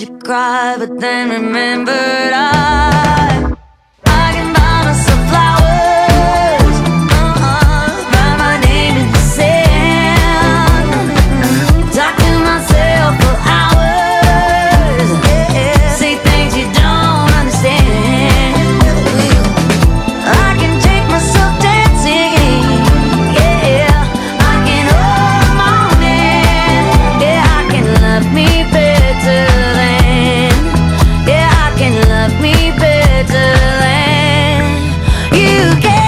to cry, but then remembered I can buy myself flowers, write my name in the sand, talk to myself for hours, say things you don't understand. I can take myself dancing, I can hold my own hand, I can love me better than, I can love me better than you can.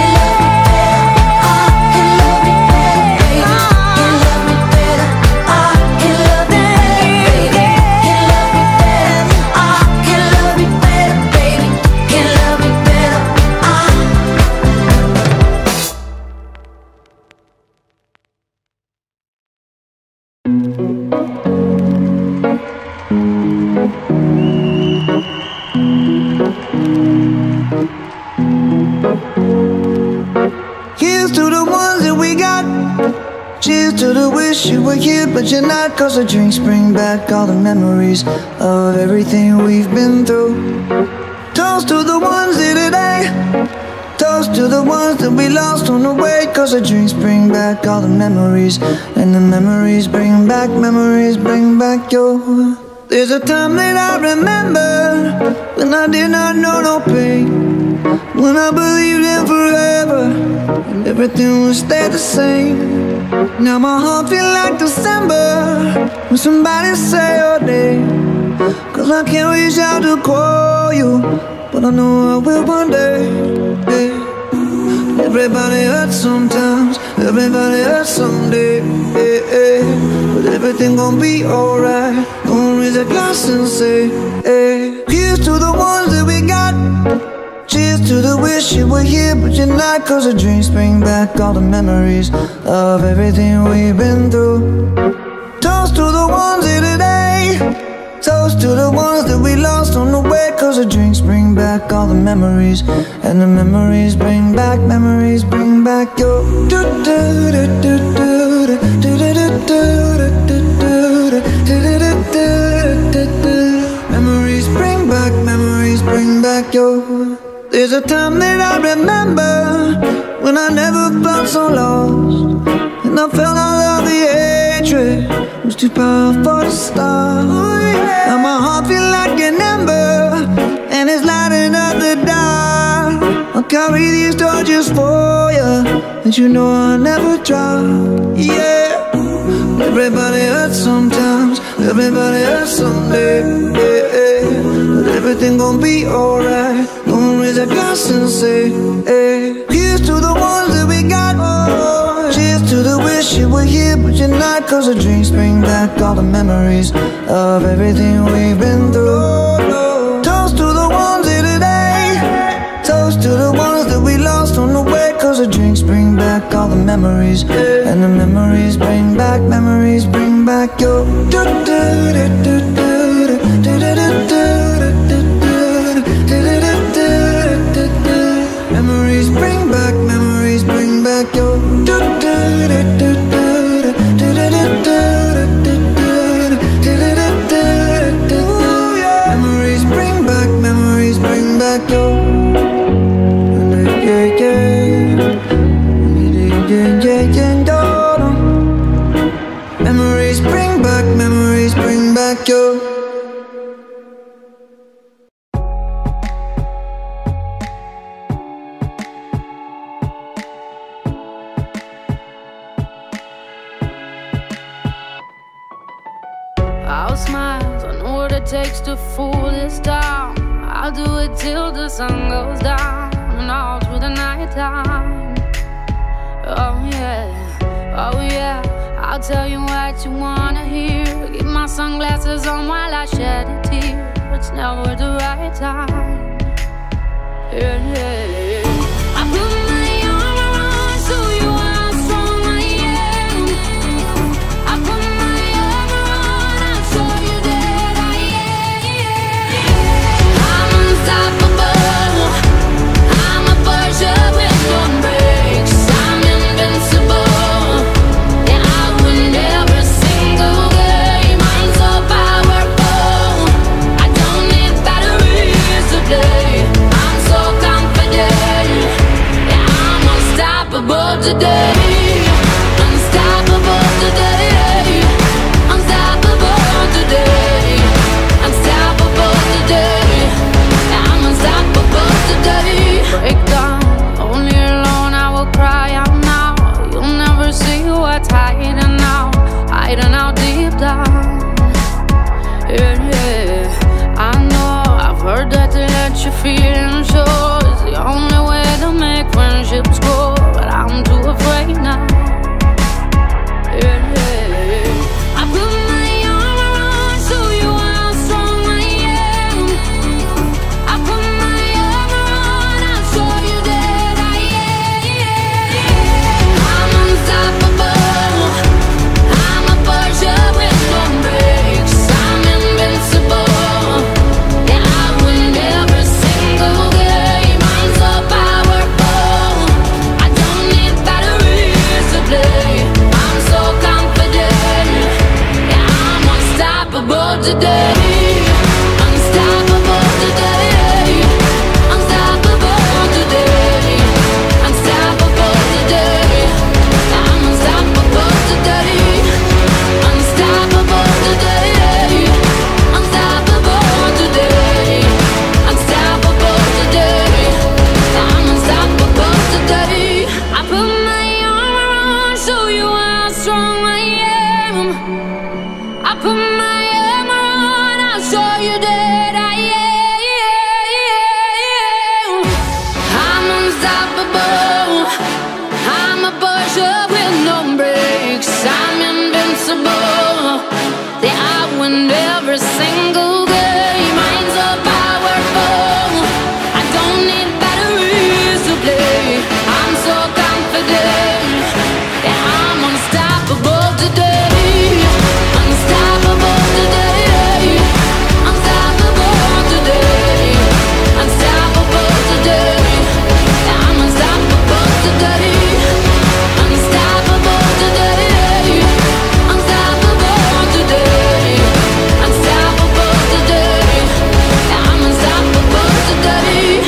Here's to the ones that we got. Cheers to the wish you were here but you're not. Cause the drinks bring back all the memories of everything we've been through. Toast to the ones here today. Toast to the ones that we lost on the way. Cause the drinks bring back all the memories, and the memories bring back your. There's a time that I remember when I did not know no pain, when I believed in forever and everything would stay the same. Now my heart feel like December when somebody say your name. Cause I can't reach out to call you, but I know I will one day, yeah. Everybody hurts sometimes, everybody hurts someday, yeah, yeah. But everything gon' be alright. Gonna raise a glass and say, hey. Here's to the ones that we got. Cheers to the wish you were here but you're not. Cause the drinks bring back all the memories of everything we've been through. Toast to the ones here today. Toast to the ones that we lost on the way. Cause the drinks bring back all the memories, and the memories bring back your. Memories bring back your. There's a time that I remember when I never felt so lost, and I felt all of the hatred was too powerful to stop. Now my heart feel like an ember, and it's lighting up the dark. I'll carry these torches for you, and you know I'll never drop. Yeah. Everybody hurts sometimes, everybody hurts someday, yeah, yeah. But everything gon' be alright. Gonna raise a glass and say, hey. Here's to the ones that we got. Cheers to the wish you were here but you're not. Cause the drinks bring back all the memories of everything we've been through. Toast to the ones here today. Toast to the ones that we lost on the way. Cause the drinks bring back all the memories, and the memories bring back your. Memories bring back your. Memories bring back your. Memories bring back your. I'll smile, I know what it takes to fool this town. I'll do it till the sun goes down and all through the night time. Oh yeah, I'll tell you what you wanna hear. Keep my sunglasses on while I shed a tear. It's never the right time. Yeah. I put my armor on so you are how strong I am. I put my armor on, I'll show you that I am. I'm unstoppable. I'm a Porsche with no brakes. I'm invincible. Yeah, I win every single game. I'm so powerful. today. Unstoppable today. Unstoppable today. Unstoppable today. I'm unstoppable today. Break down, only alone I will cry out now. You'll never see what's hiding out, hiding out deep down. Yeah, I know, I've heard that to let your feelings show is the only way to make friendships grow, but I'm too afraid now. Yeah, I put my arm around, show you how strong I am. I put my arm around, I'll show you that I am. I'm unstoppable. I'm a Porsche with no brakes. I'm invincible. Yeah, I win every single game. I'm so powerful. I don't need batteries to play. I'm so confident. Yeah, I'm unstoppable today. Unstoppable today. Unstoppable today. Unstoppable today. I'm unstoppable today. Unstoppable today. Unstoppable today. Unstoppable today. I'm unstoppable today. I put my arm around, show you how strong I am. I put my arm around, I'll show you that I am. I'm unstoppable. I'm a Porsche with no brakes. I'm invincible. Yeah, I win every single game. I'm so powerful. I don't need batteries to play. I'm so confident. Yeah, I'm unstoppable today. Unstoppable today. Unstoppable today. Unstoppable today. Yeah, I'm unstoppable today. Unstoppable today. Unstoppable today. Unstoppable today. Yeah, I'm unstoppable today.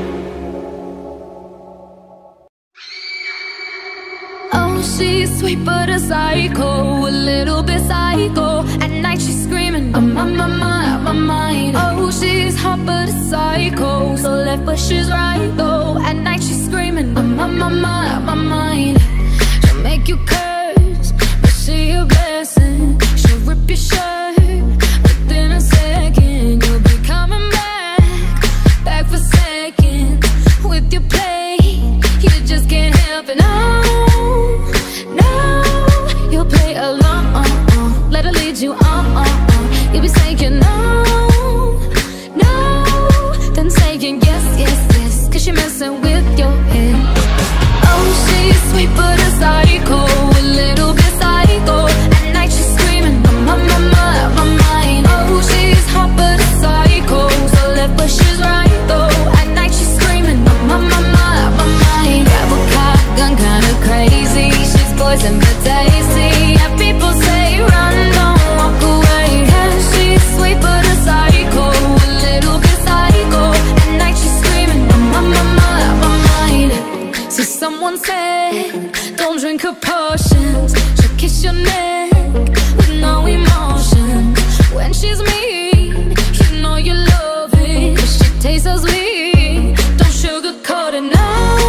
Oh, she's sweet but a psycho, a little bit psycho. At night she's screaming, I'm on my mind. Oh, she's hot but a psycho, so left but she's right though. At night she's screaming, I'm on my mind. She'll make you curse, but she a blessing. She'll rip your shirt, within a second you'll be coming back for seconds. With your play, you just can't help it. No, you'll play along. Let her lead you on. You'll be saying no, then saying yes, cause you're messing with your head. Oh, she's sweet but a psycho, a little bit psycho. At night she's screaming, I'm on my mind. Oh, she's hot but a psycho, so left but she's right though. At night she's screaming, I'm on my mind. Grab a car, gun kinda crazy. She's poison but tasty. Yeah, people say run, don't walk away. Yeah, she's sweet but a psycho, a little bit psycho. At night she's screaming, I'm on my mind. See, someone said, don't drink her potions. She'll kiss your neck with no emotion. When she's mean, you know you love it. If she tastes so sweet, don't sugarcoat it. No,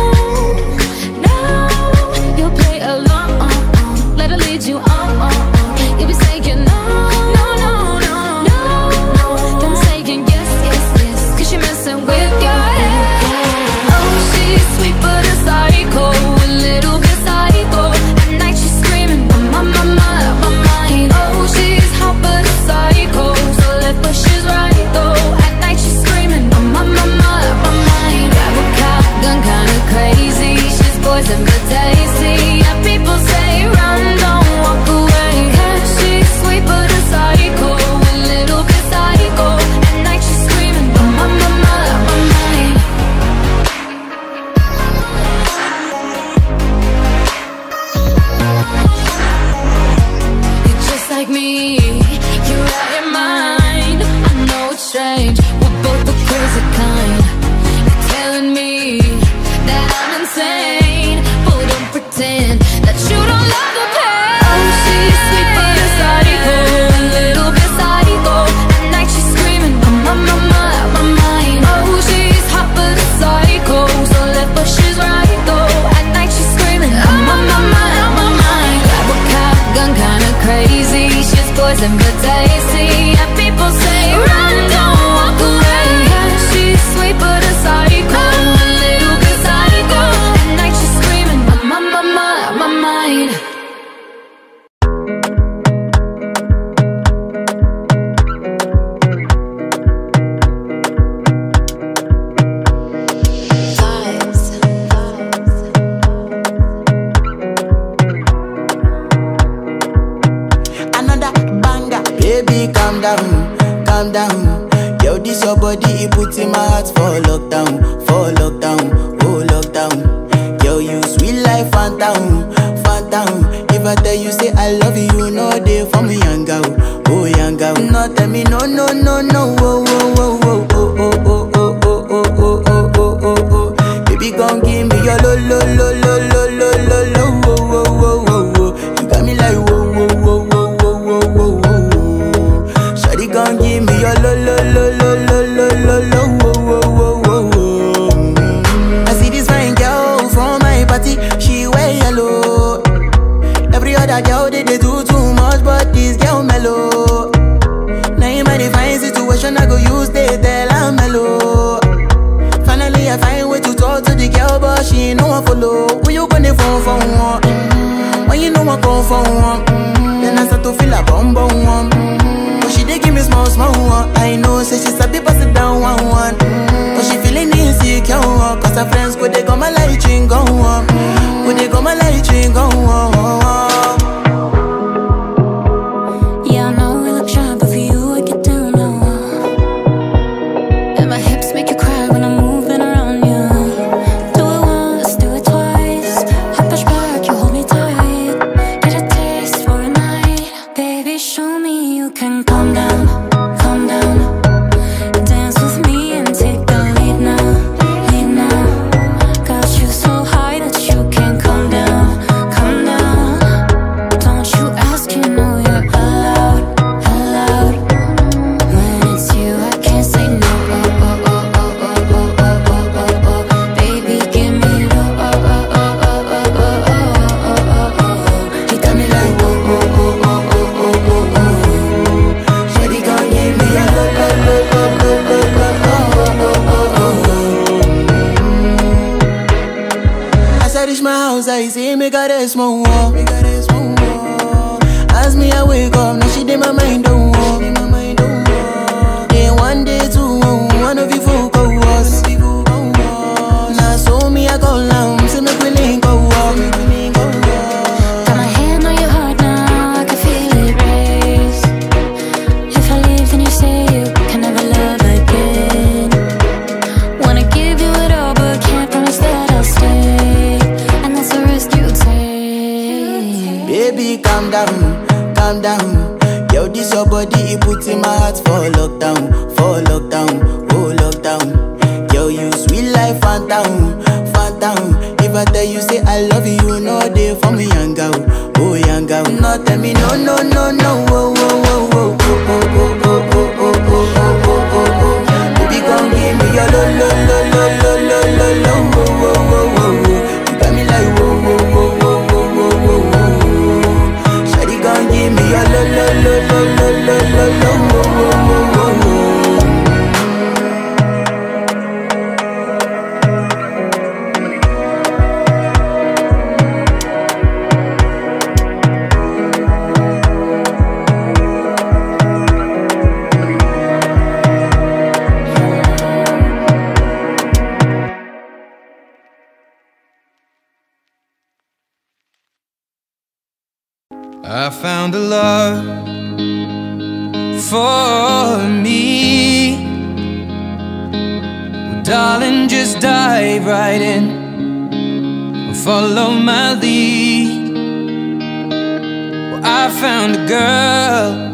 you'll play along. Let her lead you on. You'll be saying no, then saying yes, cause you're messing with your head. Oh, she's sweet but a psycho, a little bit lockdown, oh lockdown. Girl, you sweet life, phantom, phantom. If I tell you say I love you, you know they for me, young girl, oh young girl. No tell me no, no, no, no, oh, oh, oh, oh, oh, oh, oh, oh, oh, oh, oh, oh, oh, oh. Baby, gon' give me your lo, lo, lo, lo, lo, lo, lo, lo, oh, oh, oh, oh, oh. You got me like whoa, whoa, whoa, whoa, whoa, whoa, whoa, whoa. Shawty gon' give me your lo, lo, lo, lo, lo, lo, lo, lo, oh, oh, oh, oh, oh. I see this fine girl from my party, she wear yellow. Every other girl they do too much, but this girl mellow. Now in my divine situation, I go use they tell I'm mellow. Finally I find way to talk to the girl, but she ain't no one follow. When you gonna phone for one? When you know I come for one? Then I start to feel a bum bum one. But she dey give me small small one. I know say she sabi pass it down one one. But she feeling insecure one. Cause her friends go they go my light ring go on. Go they go my light ring go on. Yeah, I know we look shy, but for you I get down low. And my hips make you cry when I'm moving around you. Do it once, do it twice. I push back, you hold me tight. Get a taste for a night. Baby, show me you can calm down, calm down. Dance with me and take the lead now, lead now. Got you so high that you can't come down, come down. Don't you ask, you know you're allowed, allowed. When it's you, I can't say no. Oh, oh, oh, oh, oh, oh, oh, oh, oh, oh. Baby, give me low. Oh, oh, oh, oh, oh, oh, oh, oh, oh, oh. You got me like whoa, whoa, whoa, whoa, whoa, whoa, whoa, whoa. Shawty gon' give me a low, low, low, low, low, low, low, oh, oh, oh, oh. As I reach my house, I see me got a small wall. As me I wake up, now she did my mind don't walk. Day one, day two, one of you folk go was. Now so me I go down, see me willing go walk. Got my hand on your heart now, I can feel it race. If I leave, then you say you can never love again. Wanna give you it all, but can't promise that I'll stay. And that's a risk you take. Baby, calm down, calm down. Yo, this your body, it puts in my heart for lockdown, oh lockdown. Yo, you sweet life, phantom, phantom. If I tell you say I love you, you know they for me, young girl, oh young girl. No, tell me no, no, no, no, oh, oh, oh, oh, oh, oh, oh, oh, oh, oh, oh, oh, oh, oh. Baby, gon' give me your lo, lo, lo, lo, lo, lo, lo, lo, oh, oh, oh, oh, oh. You got me like whoa, whoa, whoa, whoa, whoa, whoa, whoa, whoa. Shawty gon' give me your lo, lo, lo, lo, lo, lo, lo, lo, oh, oh, oh, oh, oh. I found a love for me. Well, darling, just dive right in, follow my lead. Well, I found a girl,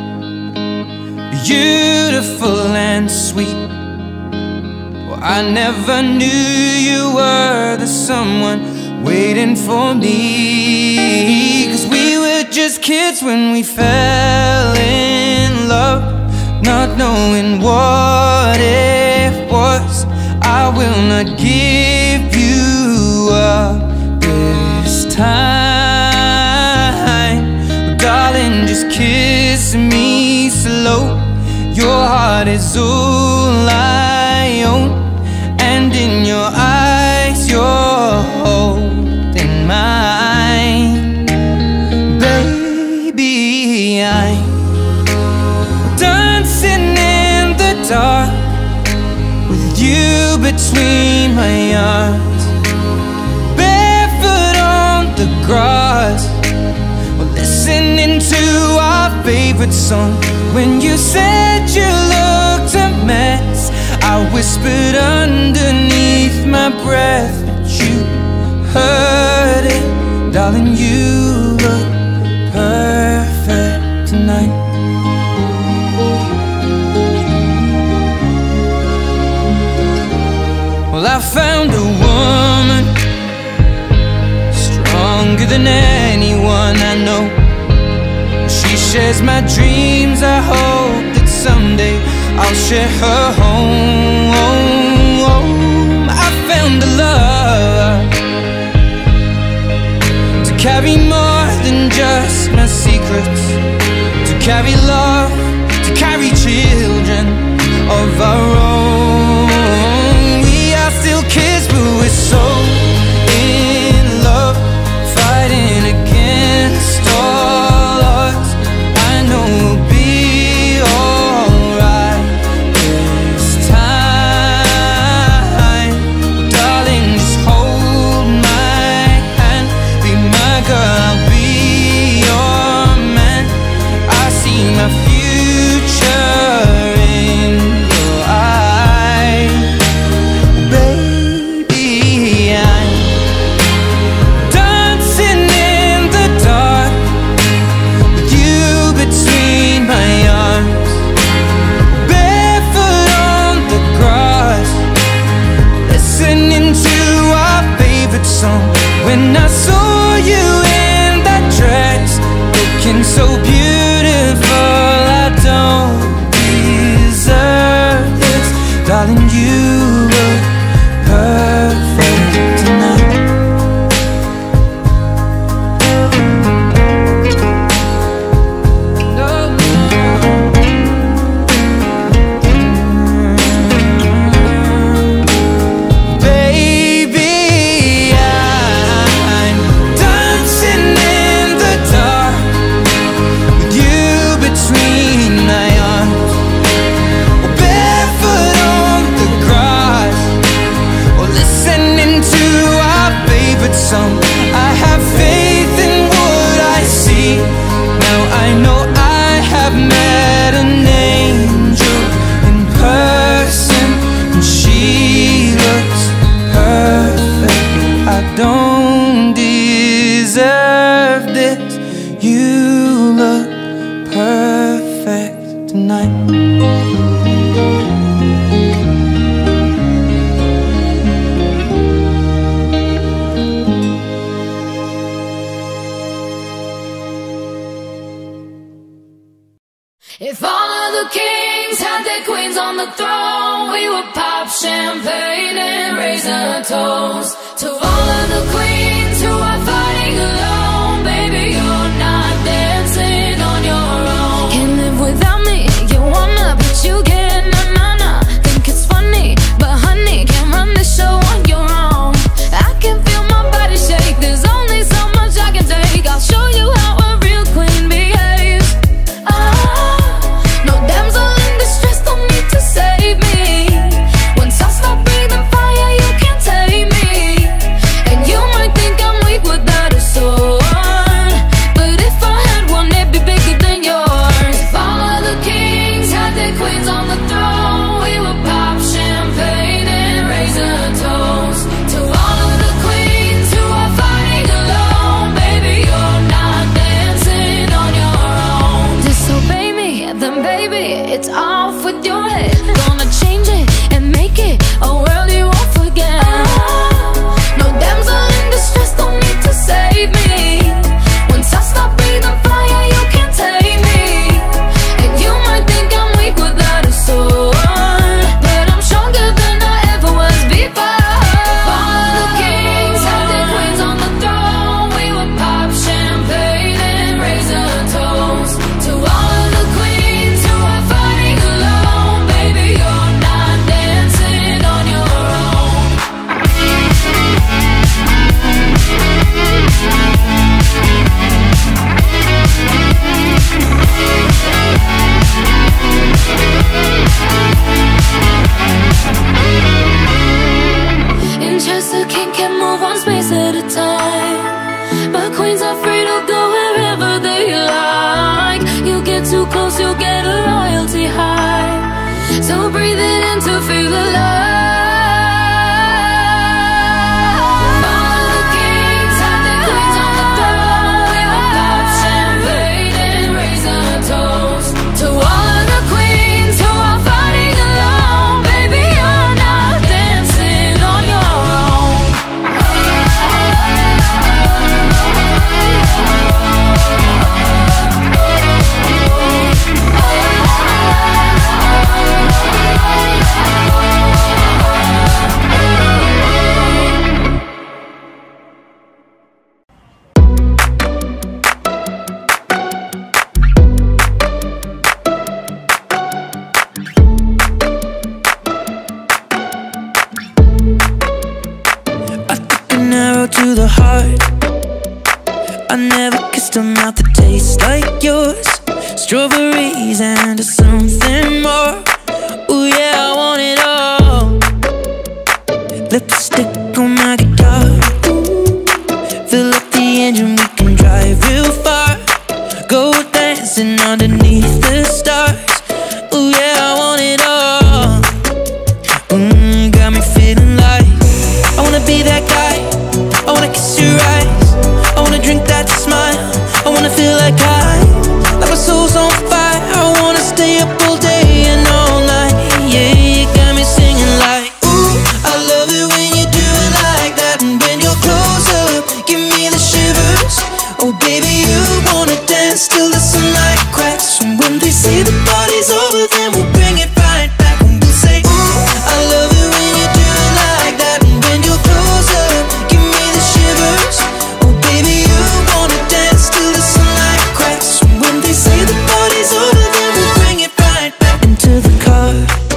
beautiful and sweet. Well, I never knew you were the someone waiting for me. 'Cause we were just kids when we fell in love, not knowing what it was. I will not give you up this time. But darling, just kiss me slow. Your heart is all I own, and in your eyes you're holding mine. Baby, I'm dancing in the dark with you between my arms, barefoot on the grass, we're listening to our favorite song. When you said you looked a mess, I whispered underneath my breath, but you heard it. Darling, you look perfect tonight. Well, I found a woman stronger than anyone I know. She shares my dreams. I hope that someday I'll share her home. I found a love to carry more than just my secrets, to carry love, to carry children of our own. We are still kids, but we're so in love, fighting against all odds. I know we'll be alright this time. Darling, just hold my hand, be my girl, I'll be your man. I see my future in your eyes. Baby, I'm dancing in the dark with you between my arms, barefoot on the grass, listening to our favorite song. When I saw you in that dress, looking so beautiful, I don't deserve this. Darling, you look perfect tonight. Baby, I'm dancing in the dark with you between my arms, barefoot on the grass, or listening to our favorite song. I have faith in what I see. Now I know I have met an angel in person, and she looks perfect. I don't deserve this. You look perfect tonight. If all of the kings had their queens on the throne, we would pop champagne and raise a toast to all of the queens who are fighting alone. Baby, you're not dancing on your own. Can't live without me, you wanna, but you can't, nah. Think it's funny, but honey, can't run the show on your own. I can feel my body shake, there's only so much I can take. I'll show you how a real queen behaves. No damsel in distress, don't need to save me. Once I stop breathing fire, you can't take me. So breathe it in to feel the love. Follow the kings, have the queens on the throne. We will pop champagne and raise a toast to all of the queens who are fighting alone. Baby, you're not dancing on your own. An arrow to the heart. I never kissed a mouth that tastes like yours. Strawberries and something more. Ooh yeah, I want it all. Lipstick on my guitar. Fill up the engine, we can drive real far. Go dancing underneath the stars. Ooh yeah, I want it all. Got me feeling like I wanna be that guy. I wanna kiss your eyes. I wanna drink that smile. I wanna feel like my soul's on fire. I wanna stay up all day and all night. Yeah, you got me singing like, ooh, I love it when you do it like that. And when you're close up, give me the shivers. Oh baby, you wanna dance till the sunlight cracks. And when they say the party's over, then we'll bring it right back. And we'll say, ooh, I love it when you do it like that. And when you're close up, give me the shivers. Oh baby, you wanna dance till the sunlight cracks. And when they say the party's over, then we'll bring it right back. Into the car,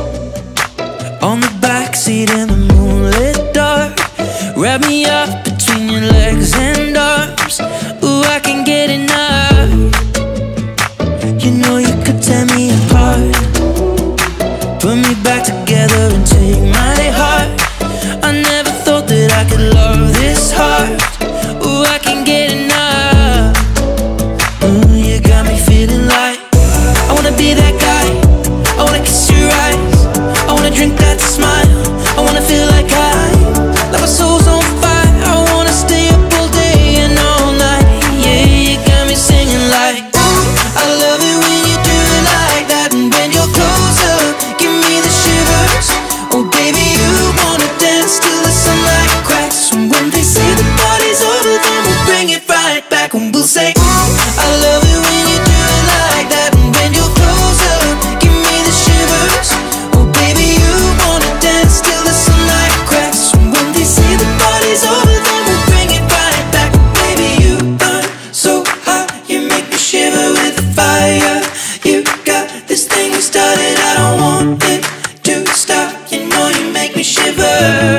on the backseat in the moonlit dark. Wrap me up between your legs and arms. Ooh, I can't get enough. You know you could tear me apart, put me back together and take my heart. I never thought that I could love this hard. Ooh, I can't get enough. Ooh, you got me feeling like I wanna be that guy. I wanna kiss your eyes. I wanna drink that smile. I wanna feel like my soul's on fire. I wanna stay up all day and all night. Yeah, you got me singing like, ooh, I love it when you do it like that. And when you're close up, give me the shivers. Oh baby, you wanna dance till the sunlight cracks. And when they say the party's over, then we'll bring it right back. And we'll say, ooh, I love it when you do it like that. And when you're close up, give me the shivers. Oh baby, you wanna dance till the sunlight cracks. And when they say the party's over, then we'll bring it right back. Baby, you burn so hot, you make me shiver with the fire. You got this thing we started, I don't want it to stop. You know you make me shiver.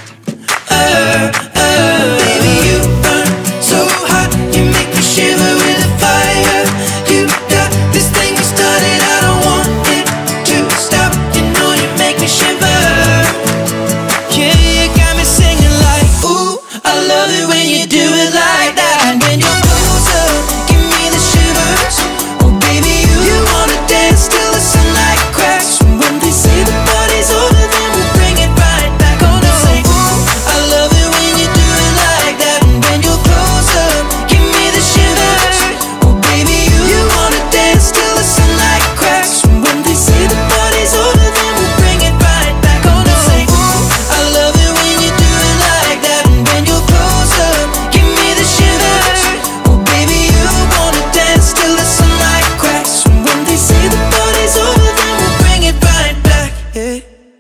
Baby, you burn so hot, you make me shiver with the fire. You got this thing we started, I don't want it to stop. You know you make me shiver. Yeah, you got me singing like, ooh, I love it when you do it like that. And when you're close up, give me the shivers. Oh baby, you wanna dance till the sunlight cracks. And when they say the party's over, then we'll bring it right back. Oh no, say, ooh, I love it when you do it like that. And when you're close up, give me the shivers. Oh baby, you wanna dance till the sunlight cracks. And when they say the party's over, then we'll bring it right back. Oh no, say, ooh, I love it when you do it like that. And when you're close up, give me the shivers. Oh baby, you wanna dance till the sunlight cracks. And when they say the party's over, then we'll bring it right back. Yeah.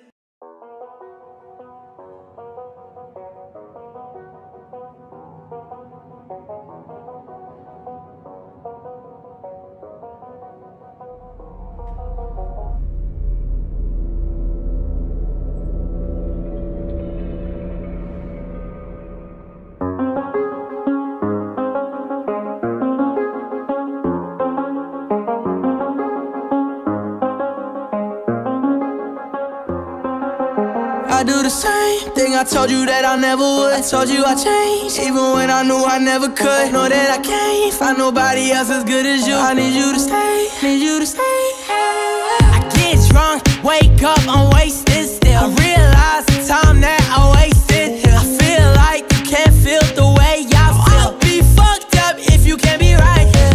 I do the same thing I told you that I never would. I told you I changed, even when I knew I never could. Know that I can't find nobody else as good as you. I need you to stay, need you to stay. I get drunk, wake up, I'm wasted still. I realize the time that I wasted here. I feel like you can't feel the way I feel. I'll be fucked up if you can't be right here.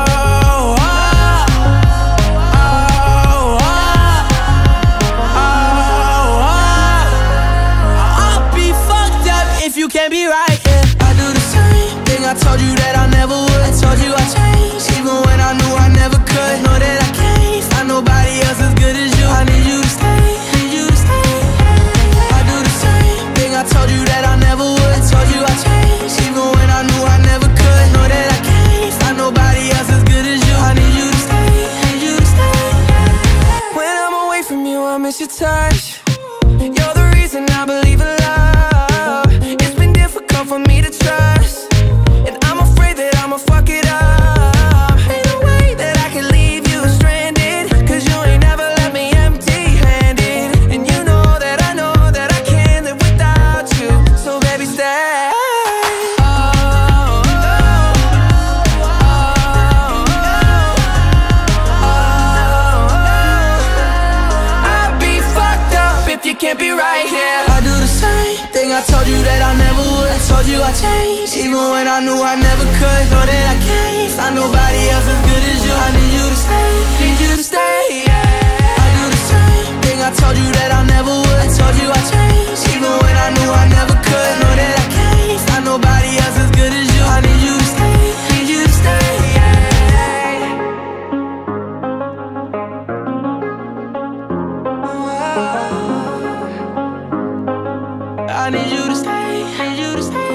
I'll be fucked up if you can't be right here. I do the same thing I told you that I never would. I told you I changed, even when I knew I never could. Know that I can't find nobody else as good as you. I need you to stay, need you to stay. I do the same thing I told you that I never would. I told you I changed, even when I knew I never could. Know that I can't find nobody else as good as you. I need you to stay, need you to stay. When I'm away from you, I miss your touch. You're the reason I believe in love. It's been difficult for me to trust, and I'm afraid that I'ma fuck it up. Ain't no way that I can leave you stranded, 'cause you ain't never left me empty-handed. And you know that I can't live without you. So baby, stay. I'll be fucked up if you can't be right here. I do the same thing I told you that I never would. I told you I changed, even when I knew I never could. Know that I can't find nobody else as good as you. I need you to stay, need you to stay, yeah. I do the same thing I told you that I never would. I told you I changed, even when I knew I never could. Know that I can't find nobody else as good as you. I need you to stay, need you to stay, yeah. I need you to stay, need you to stay.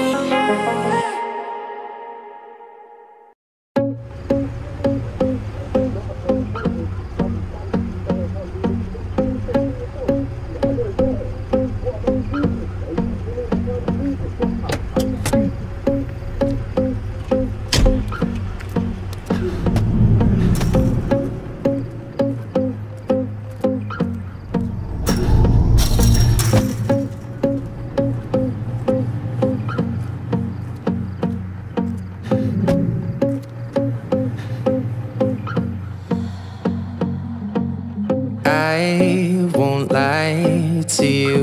I won't lie to you.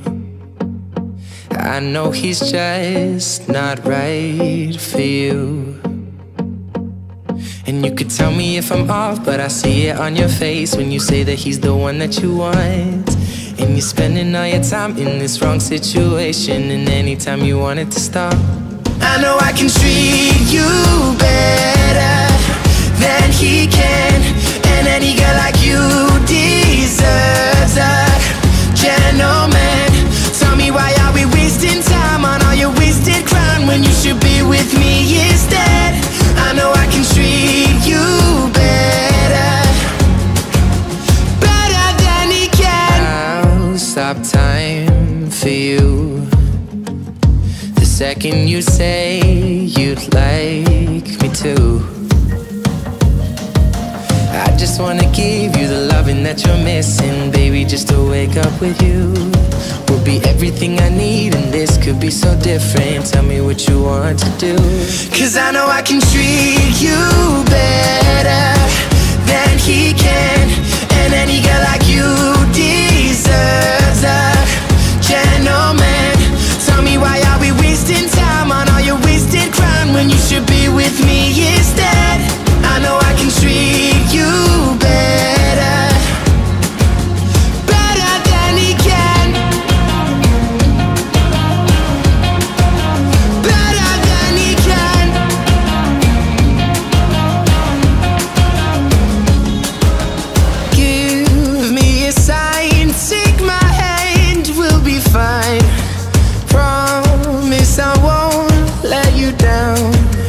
I know he's just not right for you. And you could tell me if I'm off, but I see it on your face when you say that he's the one that you want. And you're spending all your time in this wrong situation, and anytime you want it to stop, I know I can treat you better than he can. And any girl like you deserves a gentleman. Tell me, why are we wasting time on all your wasted crown when you should be with me instead? I know I can treat you better, better than he can. I'll stop time for you the second you say you'd like me to. I just wanna give you the loving that you're missing, baby, just to wake up with you will be everything I need, and this could be so different. Tell me what you want to do, 'cause I know I can treat you better than he can. And any girl like you deserves a gentleman. Tell me, why are we wasting time on all your wasted crown when you should be with me instead? I know I can treat you better, better than he can, better than he can. Give me a sign, take my hand, we'll be fine. Promise I won't let you down.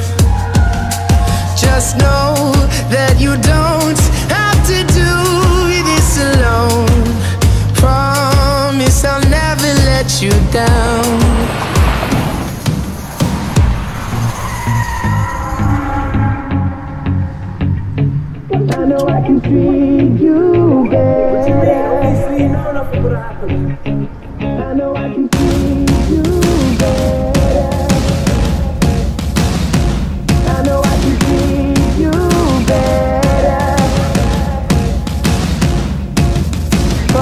Just know that you don't have to do this alone. Promise I'll never let you down. I know I can treat you better. I know I can treat you better. I know I can treat you better.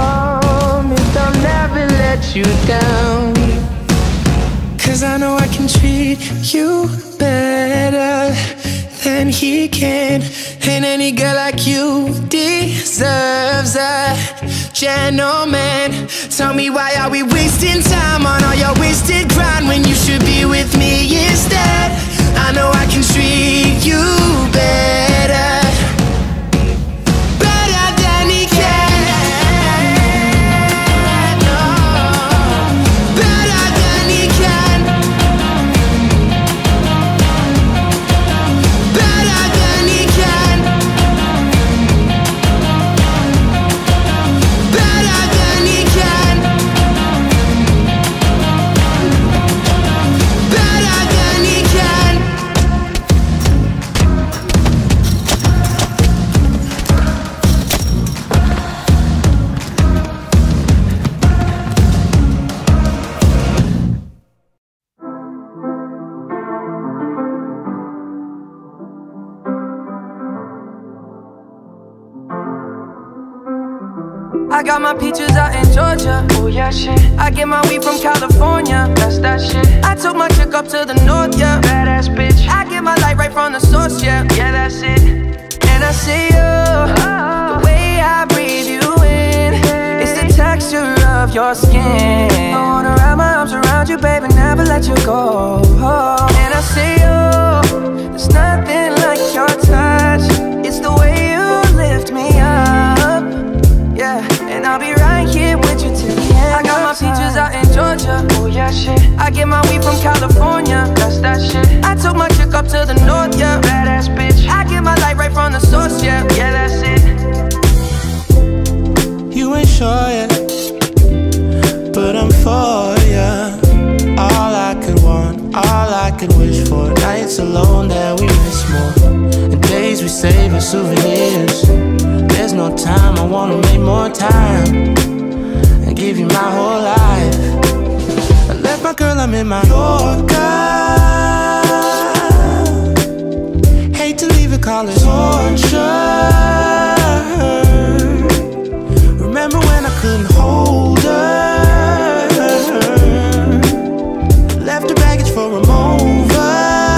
'cause I know I can treat you better than he can. And any girl like you deserves a gentleman. Tell me, why are we wasting time on all your wasted grind when you should be with me instead? I know I can treat you better, better than he can. No, better than he can. Better than he can. Better than he can. Better than he can. I got my peaches out in Georgia, oh yeah shit. I get my weed from California, that's that shit. I took my chick up to the north, yeah, badass bitch. I get my light right from the source, yeah, yeah that's it. And I see you, the way I breathe you in, it's the texture of your skin. I wanna wrap my arms around you, baby, never let you go. And I see you, there's nothing like your touch. It's the way you lift me up, yeah. And I'll be right here with you till the end. I got my peaches out in Georgia, oh yeah shit. I get my weed from California, that's that shit. I took my chick up to the north, yeah, badass bitch. I get my light right from the source, yeah, yeah that's it. You ain't sure yet, but I'm for ya. All I could want, all I could wish for. Nights alone that we miss more, and days we save as souvenirs. There's no time, I wanna make more time and give you my whole life. I left my girl, I'm in my Yorker. Hate to leave it, call it torture. Remember when I couldn't hold her? Left her baggage for a mover.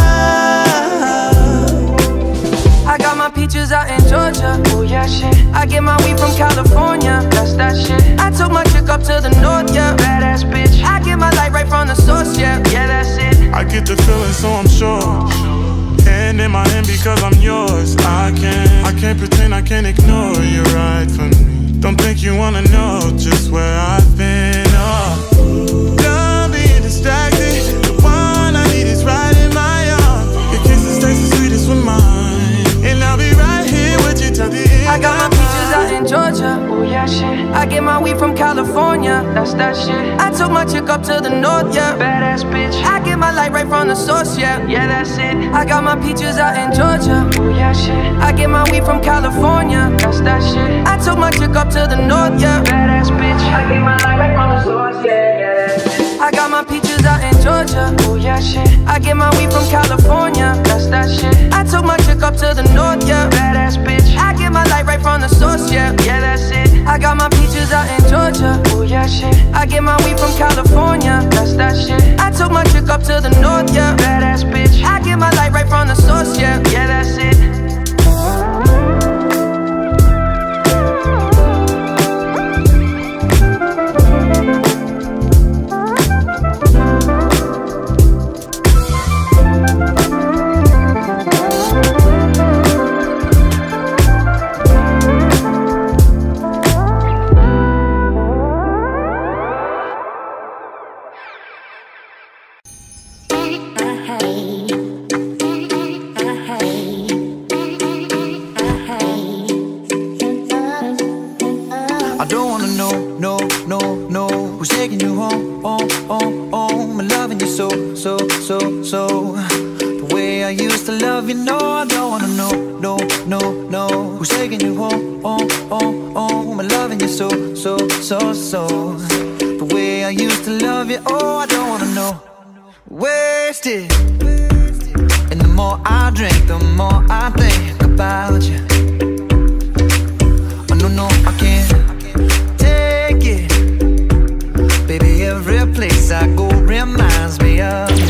I got my peaches out in Georgia, oh yeah shit. I get my weed from California, that's that shit. I took my chick up to the north, yeah, badass bitch. I get my light right from the source, yeah, yeah that's it. I get the feeling so I'm sure, hand in my hand because I'm yours. I can't pretend, I can't ignore you right from me. Don't think you wanna know just where I've been, oh. Done being distracted, the one I need is right in my arms. Your kisses taste the sweetest with mine, and I'll be right here with you till the end. I got my peaches out in Georgia, oh yeah shit. I get my weed from California, that's that shit. I took my chick up to the north, yeah, badass bitch. I get my light right from the source, yeah, yeah that's it. I got my peaches out in Georgia, oh yeah shit. I get my weed from California, that's that shit. I took my chick up to the north, yeah, badass bitch. I get my light right from the source, yeah, yeah that's it. I got my peaches out in Georgia, oh yeah shit. I get my weed from California, that's that shit. I took my chick up to the north, yeah, badass bitch. I get my light right from the source, yeah, yeah that's it. I got my peaches out in Georgia, oh yeah shit. I get my weed from California, that's that shit. I took my chick up to the north, yeah, badass bitch. I get my light right from the source, yeah, yeah that's it. I don't wanna know, no, who's taking you home, home, and loving you so. The way I used to love you, no, I don't wanna know, no, who's taking you home, home, and loving you so. The way I used to love you, oh, I don't wanna know. Wasted, and the more I drink, the more I think about you. Oh, no, I can't take it. Baby, every place I go reminds me of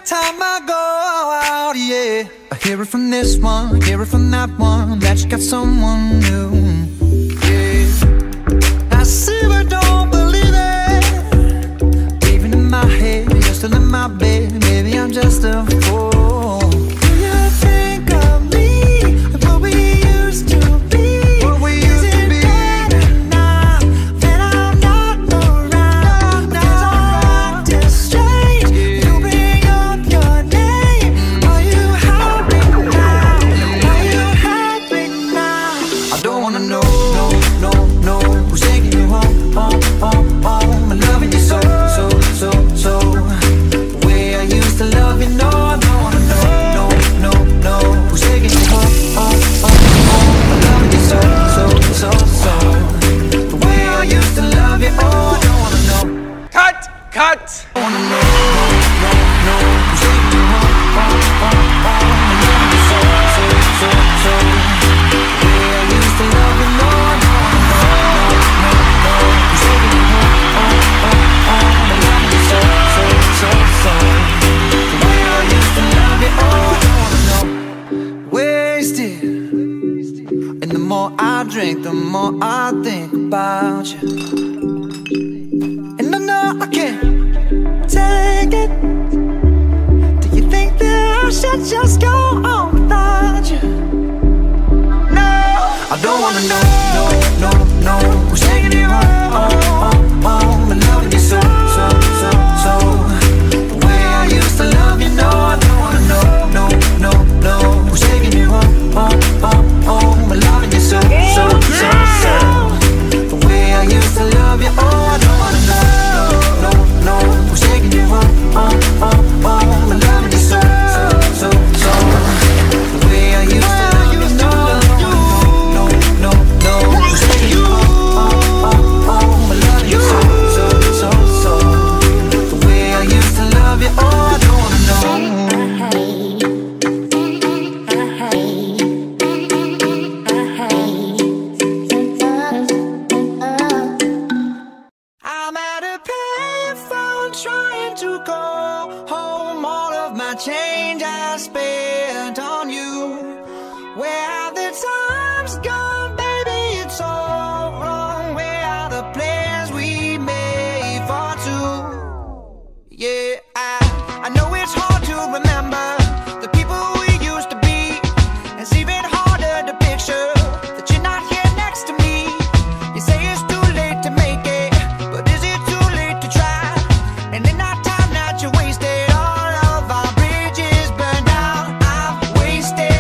time I go out, yeah, I hear it from this one, hear it from that one, that you got someone new, yeah. I see but don't believe it. Even in my head, you're still in my bed. Maybe I'm just a fool. Do you think of me, what we used to be? What we used to be. Now that I'm not around, because I'm acting strange. You bring up your name. Are you happy now? Are you happy now? I don't wanna know, no, who's taking you home, home. I'm loving you so. The way I used to love you, no, I don't wanna know, who's taking you home, I'm loving you so. The way I used to love you, oh, I don't wanna know. Cut! I wanna know, who's taking you home, I'm loving you so. The way I used to love you, no, I don't wanna know, who's taking you home, I'm loving you so. The way I used to love you, oh, I don't wanna know. Wasted. And the more I drink, the more I think about you. And I know I can't take it. Do you think that I should just go on without you? No, I don't wanna know, who's taking you home, I'm loving you so. The way I used to love you, no, I don't wanna know, who's taking you home, I'm loving you so. The way I used to love you, oh, I don't wanna know, who's taking you home, I'm loving you so. The way I used to love you, no, who's taking you home, I'm loving you so. The way I used to love you, oh, I don't wanna know. I'm at a payphone trying to go home. All of my change I spent on you. Where have the times gone, baby? It's all wrong. Where are the plans we made for two? Yeah, I know it's hard to remember the people we used to be. It's even harder to picture that you're not here next to me. You say it's too late to make it, but is it too late to try? And in that time that you wasted, all of our bridges burned out. I've wasted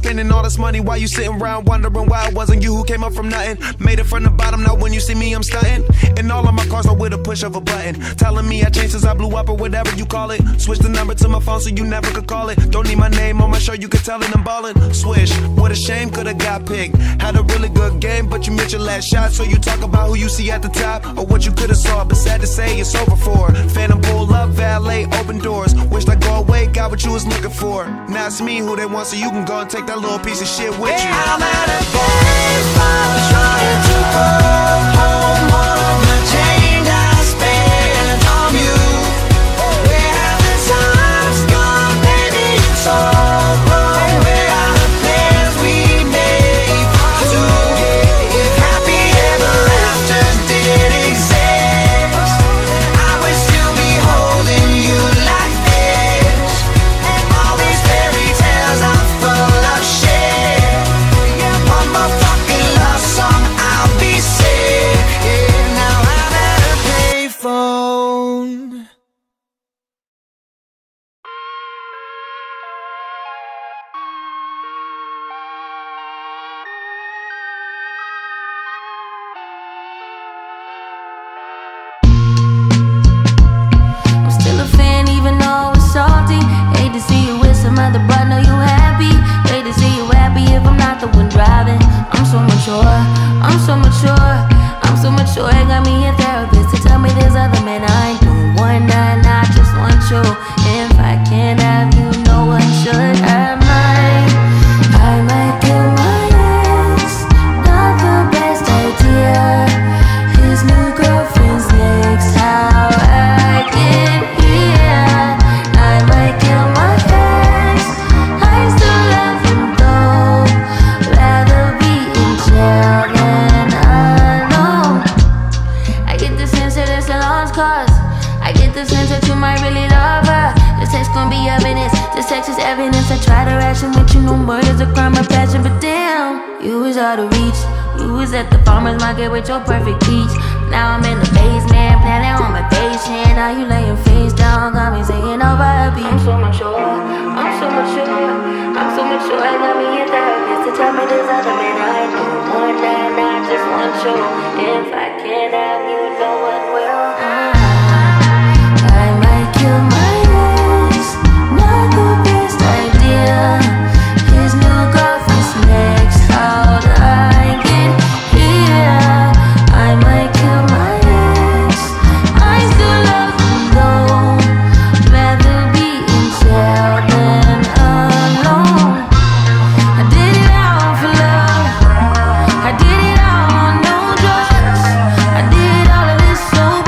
spending all this money while you sitting around wondering why it wasn't you who came up from nothing. Made it from the bottom, now when you see me I'm stunting. And all of my cars are with a push of a button, telling me I changed since I blew up or whatever you call it. Switch the number to my phone so you never could call it. Don't need my name on my show, you can tell it I'm ballin'. Swish, what a shame, could've got picked. Had a really good game, but you missed your last shot. So you talk about who you see at the top or what you could've saw, but sad to say it's over for. Phantom pull up, valet, open doors. Wished I go away, got what you was looking for. Now it's me who they want, so you can go and take that little piece of shit with you. I'm at a baseball trying to go home. All of the change I spent on you. Where have the times gone, baby? It's all wrong. Where are the plans we made for two? If happy ever after did exist, I would still be holding you like this. And all these fairy tales are full of shit. One more fucking love song, I'll be sick. Now I'm at a payphone. I'm still a fan even though it's salty. Hate to see you with some other, but know you happy. Hate to see you happy if I'm not the one driving. I'm so mature, I'm so mature, I'm so mature. It got me a therapist to tell me there's other men I ain't doing one night, I just want you. If I can't have you, no one should. I might kill my ex. Not the best idea. His new girlfriend's next. How I get here. I might kill my ex. I still love him though. Rather be in jail than alone. I get the sense that it's a lost cause. I get the sense that you might really love her. This text gon' be evidence. This text is evidence. I try to ration with you, no murder's a crime of passion, but damn, you was out of reach. You was at the farmer's market with your perfect peach. Now I'm in the basement, planning on my patient. Now you laying face down, got me singing over a beat. I'm so mature, I'm so mature, I'm so mature. I got me a therapist to tell me there's other men I know. One night, I just want you. If I can't have you, no one will. I might kill my ex. Not the best idea. His new girlfriend's next. How'd I get here? I might kill my ex. I still love him though. Rather be in jail than alone. I did it all for love. I did it all on no drugs. I did all of this so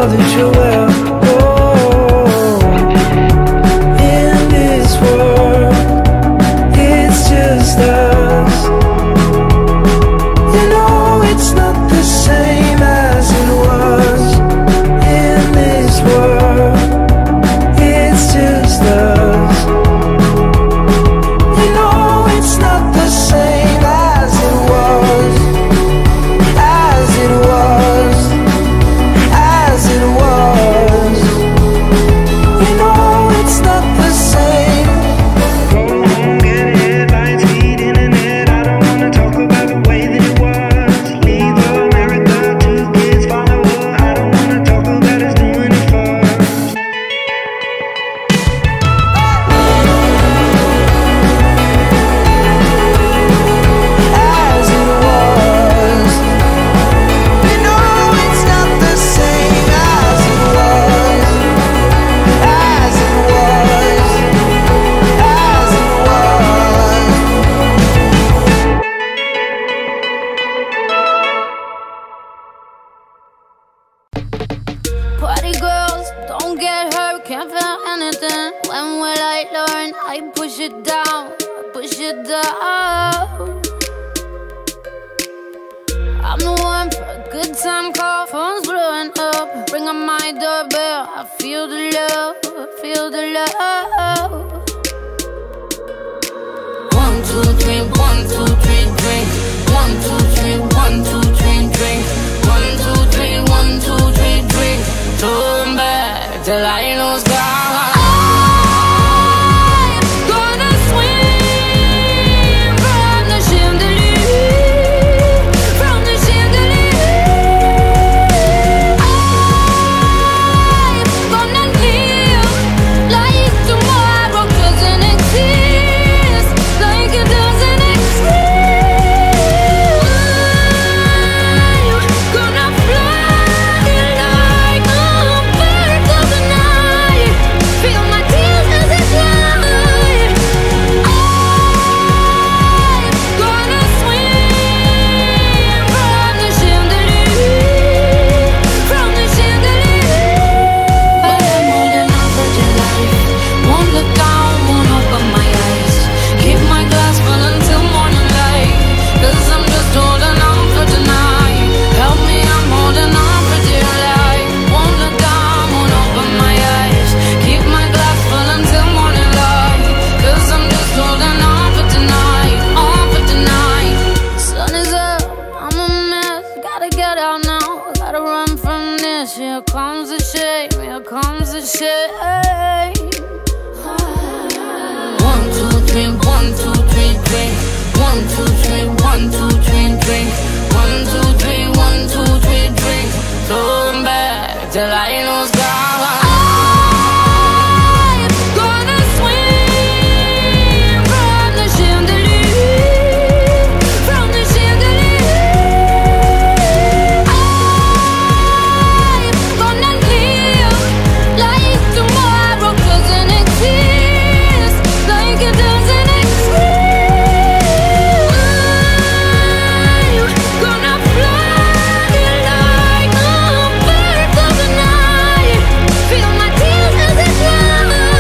that you're well. Oh, in this world, it's just us. You know it's not the same as it was. In this world, it's just us. You know it's not the same as it was. As it was. As it was. You know it's not the same. Go home, get headlines, feed internet. I don't wanna talk about the way that it was. Leave America, 2 kids follow her. I don't wanna talk about us doing it first. As it was. You know it's not the same as it was. As it was. As it was. Party girls, don't get hurt, can't feel anything. When will I learn? I push it down, push it down. I'm the one for a good time call, phone's blowing up. Ring on my doorbell, I feel the love, I feel the love. 1, 2, 3, 1, 2, 3, drink. 1, 2, 3, 1, 2, 3, drink. 1, 2, 3, 1, 2, 3, drink. Turn back till I lose God. I'm gonna swim from the chandelier, from the chandelier. I'm gonna live like tomorrow doesn't exist, like it doesn't exist. I'm gonna fly like a bird of the night. Feel my tears as they fly. I'm gonna swim from the chandelier, from the chandelier. But I'm holding on for dear life. Won't look down, won't open my eyes. Keep my glass full until morning light. 'Cause I'm just holding on for tonight. Help me, I'm holding on for dear life. Won't look down, won't open my eyes. Keep my glass full until morning light. 'Cause I'm just holding on for tonight. On for tonight. Sun is up, I'm a mess. Gotta get out now, gotta run from this. Here comes the shame, here comes the shame. 1, 2, 3, 1, 2, 3, drink. 1, 2, 3, 1, 2, 3, drink. 1, 2, 3, 1, 2, 3, drink. Turn back till I lose God. I'm gonna swim from the chandelier, from the chandelier. I'm gonna live like tomorrow doesn't exist, like it doesn't exist. I'm gonna fly like a bird of the night. Feel my tears as they fly.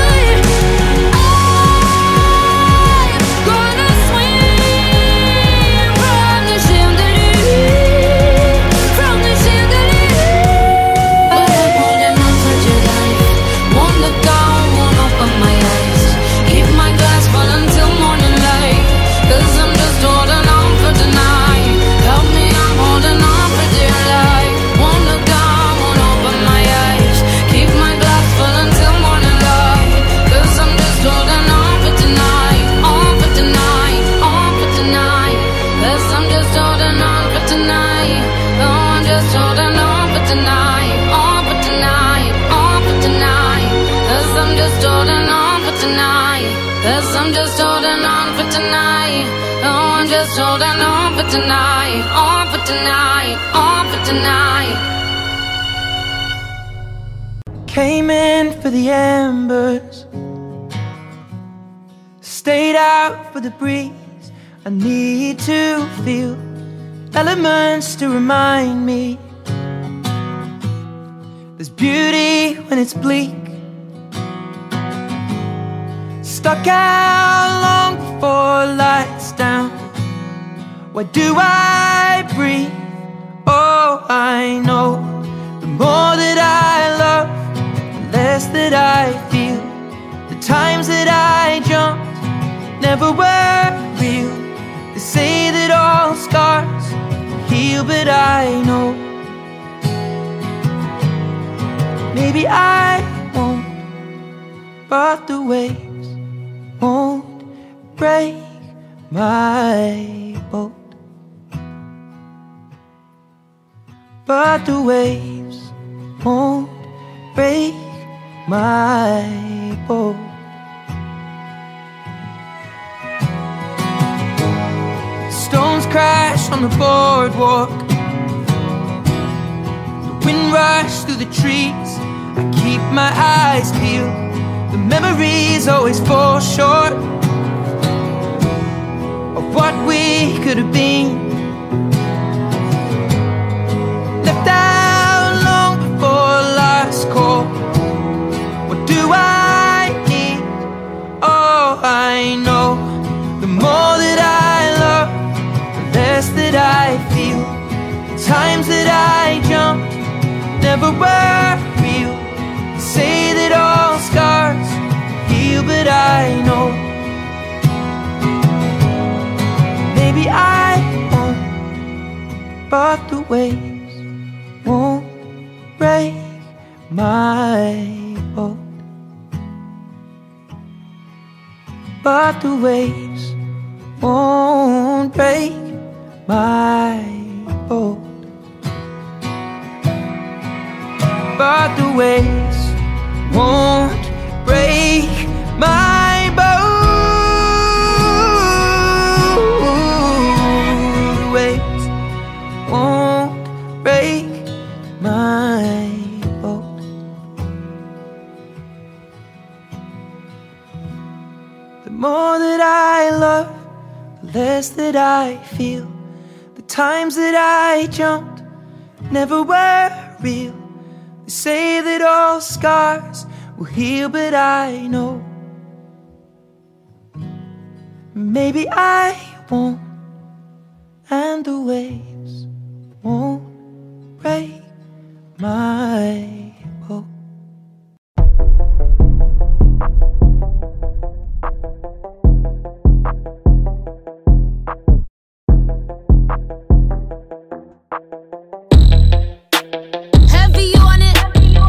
I'm gonna swim from the chandelier, from the chandelier. But I'm holding on for dear life. Won't look down, won't open my eyes. Keep my glass full until morning light. 'Cause I'm just holding on for tonight. Help me, I'm holding on for dear life. Won't look down, won't open my eyes. Keep my glass full until morning light. 'Cause I'm just holding on for tonight. On for tonight, on for tonight. 'Cause I'm just holding on for tonight. Oh, I'm just holding on for tonight. On for tonight, on for tonight. 'Cause I'm just holding on for tonight. 'Cause I'm just holding on for tonight. Oh, I'm just holding on for tonight. On for tonight, on for tonight. Came in for the embers, stayed out for the breeze. I need to feel elements to remind me There's beauty when it's bleak. Stuck out long before lights down. Why do I breathe? Oh, I know. The more that I love, the less that I feel. The times that I jumped never were real. They say that all scars heal, but I know maybe I won't, but the waves won't break my boat. But the waves won't break my boat. Stones crash on the boardwalk. The wind rushes through the trees. I keep my eyes peeled. The memories always fall short of what we could have been. Left out long before last call. What do I need? Oh, I know. The more that I love, the less that I feel. The times that I jumped never were real. They say that all scars heal, but I know maybe I won't, but the waves won't break my boat. But the waves won't break my boat. But the waves won't break my boat. The waves won't break my boat. The more that I love, the less that I feel. The times that I jumped never were real. They say that all scars will heal, but I know maybe I won't, and the waves won't break my boat. Heavy on it.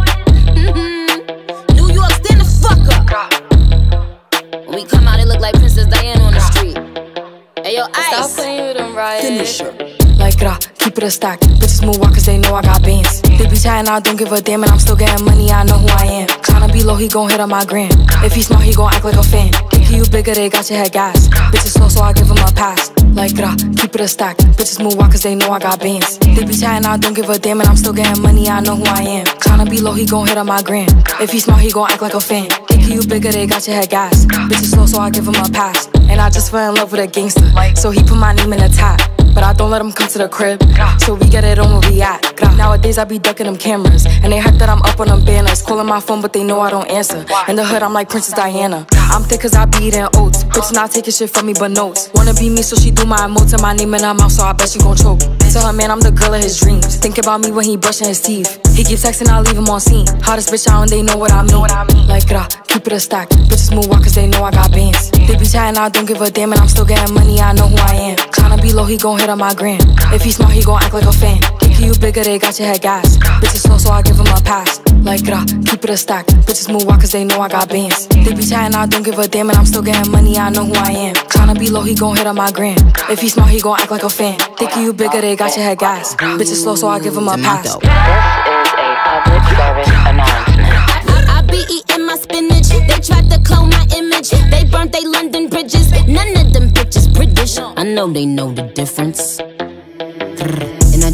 New York, stand the fuck up. When we come out, it look like Princess Diana on the street. Hey, yo, Ice. Stop playing with them, right? Finish her. Like keep it a stack. Bitches move walk cause they know I got bands. They be chatting, I don't give a damn, and I'm still getting money, I know who I am. Tryna be low, he gon' hit on my gram. If he smart, he gon' act like a fan. Thinking you bigger, they got your head gas. Bitches slow, so I give him a pass. Like keep it a stack. Bitches move walk cause they know I got bands. They be chatting, I don't give a damn, and I'm still getting money, I know who I am. Tryna be low, he gon' hit on my gram. If he smart, he gon' act like a fan. Thinking you bigger, they got your head gas. Bitches slow, so I give him a pass. And I just fell in love with a gangster, so he put my name in the top. But I don't let him come to the crib, so we get it on where we at. Nowadays I be ducking them cameras, and they hype that I'm up on them banners. Calling my phone but they know I don't answer. In the hood I'm like Princess Diana. I'm thick cause I be eating oats. Bitch not taking shit from me but notes. Wanna be me so she do my emotes and my name in her mouth, so I bet she gon' choke. Tell her man I'm the girl of his dreams. Think about me when he brushing his teeth. He keep texting, I leave him on scene. Hottest bitch out and they know what I mean. Like keep it a stack. Bitches move walk cause they know I got bands. They be chatting, I don't give a damn, and I'm still getting money, I know who I am. Tryna be low, he gon' hit on my gram. If he smart, he gon' act like a fan. Thinking you bigger, they got your head gas. Bitches slow, so I give him a pass. Like keep it a stack. Bitches move walk cause they know I got bands. They be chatting, I don't give a damn, and I'm still getting money, I know who I am. Tryna be low, he gon' hit on my gram. If he smart, he gon' act like a fan. Thinking you bigger, they got your head gas. Bitches slow, so I give him a pass. Public service announcement. I be eating my spinach. They tried to clone my image. They burnt they London bridges. None of them bitches British. I know they know the difference. And I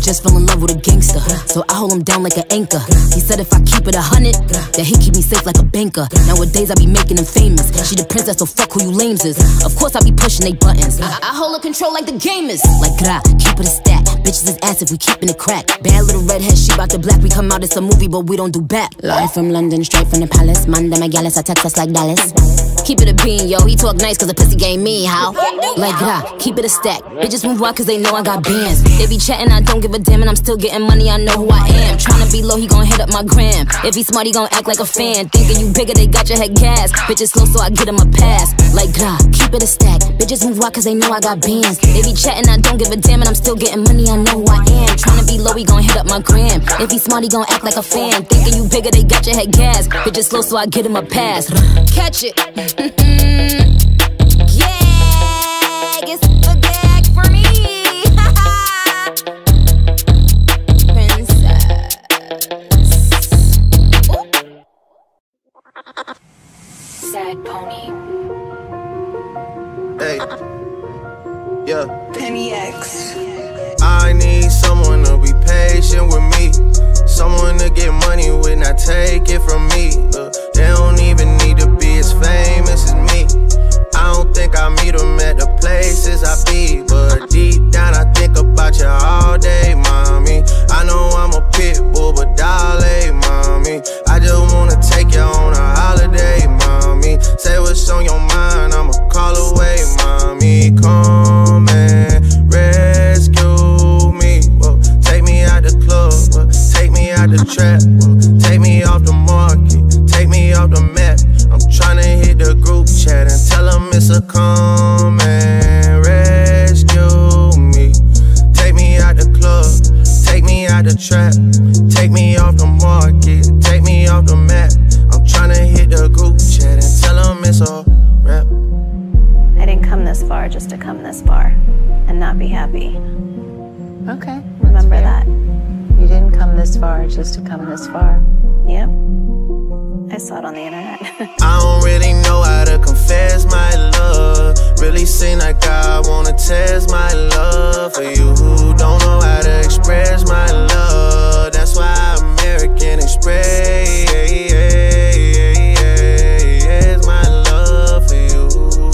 just fell in love with a gangster, so I hold him down like an anchor. He said if I keep it 100, that he keep me safe like a banker. Nowadays I be making him famous. She the princess, so fuck who you lames is. Of course I be pushing they buttons. I hold her control like the gamers. Like gra, keep it a stack. Bitches is ass if we keepin' it crack. Bad little redhead, she bout the black. We come out, it's a movie, but we don't do back. Live from London, straight from the palace. Manda Magalis, I text us like Dallas. Keep it a bean, yo. He talk nice cause the pussy game me, how? Like gra, keep it a stack. Bitches move out cause they know I got bands. They be chatting, I don't give a damn, and I'm still getting money, I know who I am. Tryna be low, he gon' hit up my gram. If he smart, he gon' act like a fan. Thinking you bigger, they got your head gas. Bitches slow, so I get him a pass. Like gra, keep it a stack. Bitches move out cause they know I got bands. They be chatting, I don't give a damn, and I'm still getting money, I know who I am. Tryna be low, he gon' hit up my gram. If he smart, he gon' act like a fan. Thinking you bigger, they got your head gas. Bitches slow, so I get him a pass. Catch it. Yeah, it's the gag for me. Sad pony. Hey, yeah. Penny X. I need someone to be patient with me. Someone to get money with, not take it from me. They don't even need to be as famous as me. I don't think I meet them at the places I be, but deep down I think about you all day, mommy. I know I'm a pit bull, but darling, mommy, I just wanna take you on a holiday, mommy. Say what's on your mind, I'ma call away, mommy. Come and rescue me. Whoa, take me out the club, take me out the trap, take me off the market, take me off the map. I'm tryna hit the group chat and tell them it's a come and rescue me. Take me out the club, take me out the trap, take me off the market, take me off the map. I'm tryna hit the group chat and tell them it's a rap. I didn't come this far just to come this far and not be happy. Okay. Remember that. You didn't come this far just to come this far. Yep. I saw it on the internet. I don't really know how to confess my love. Really seem like I wanna test my love for you who don't know how to express my love. That's why American Express my love for you.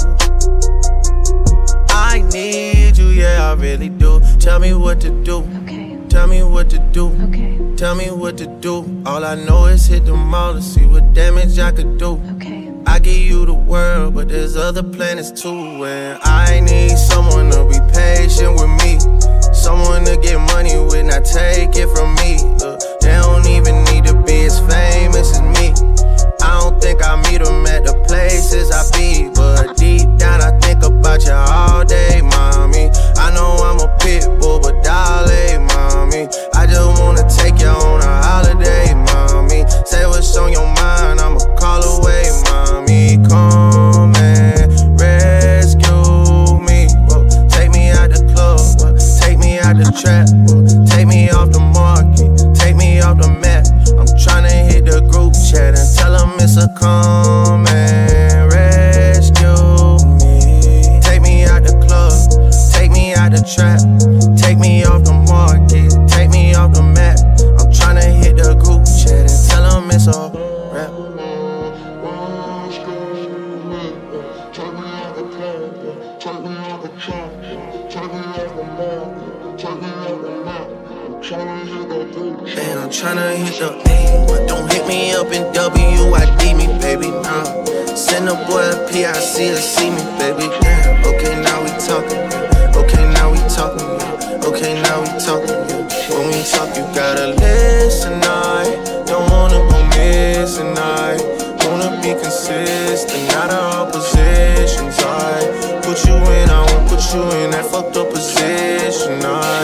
I need you, yeah, I really do. Tell me what to do. Okay. Tell me what to do. Okay. Tell me what to do. All I know is hit the mall to see what damage I could do. Okay. I give you the world, but there's other planets too. And I need someone to be patient with me. Someone to get money with, not take it from me. They don't even need to be as famous as me. I don't think I meet them at the places I be, but deep down I think about you all day, mommy. I know I'm a pit bull, but darling, mommy, I just wanna take you on a holiday, mommy. Say what's on your mind, I'ma call away, mommy. Come and rescue me. Whoa, take me out the club, take me out the trap, take me off the market, take me off the map. I'm tryna hit the group chat and tell them it's a come and rescue me. Take me out the club, take me out the trap, take me off the market, take me off the map. I'm tryna hit the group chat and tell them it's a rap. And I'm tryna hit the A, but don't hit me up in WID me, baby, nah. Send a boy a PIC to see me, baby, damn. Okay, now we talking, okay, now we talking, okay, now we talking. When we talk, you gotta listen, I don't wanna go missing, I wanna be consistent, not all positions. I put you in, I won't put you in that fucked up position.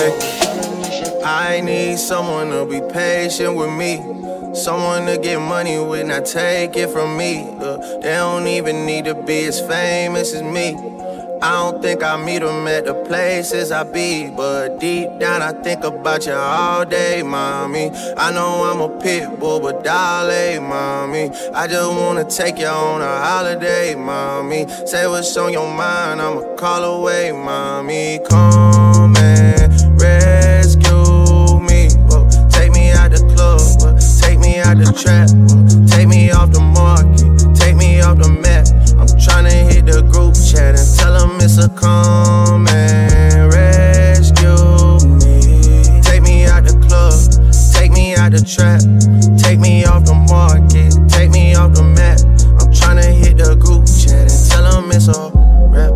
I need someone to be patient with me. Someone to get money with, not take it from me. They don't even need to be as famous as me. I don't think I meet them at the places I be, but deep down I think about you all day, mommy. I know I'm a pit bull, but darling, mommy, I just wanna take you on a holiday, mommy. Say what's on your mind, I'ma call away, mommy. Come and rescue the trap. Take me off the market, take me off the map. I'm tryna hit the group chat and tell them it's a come and rescue me. Take me out the club, take me out the trap. Take me off the market, take me off the map. I'm tryna hit the group chat and tell them it's a rap.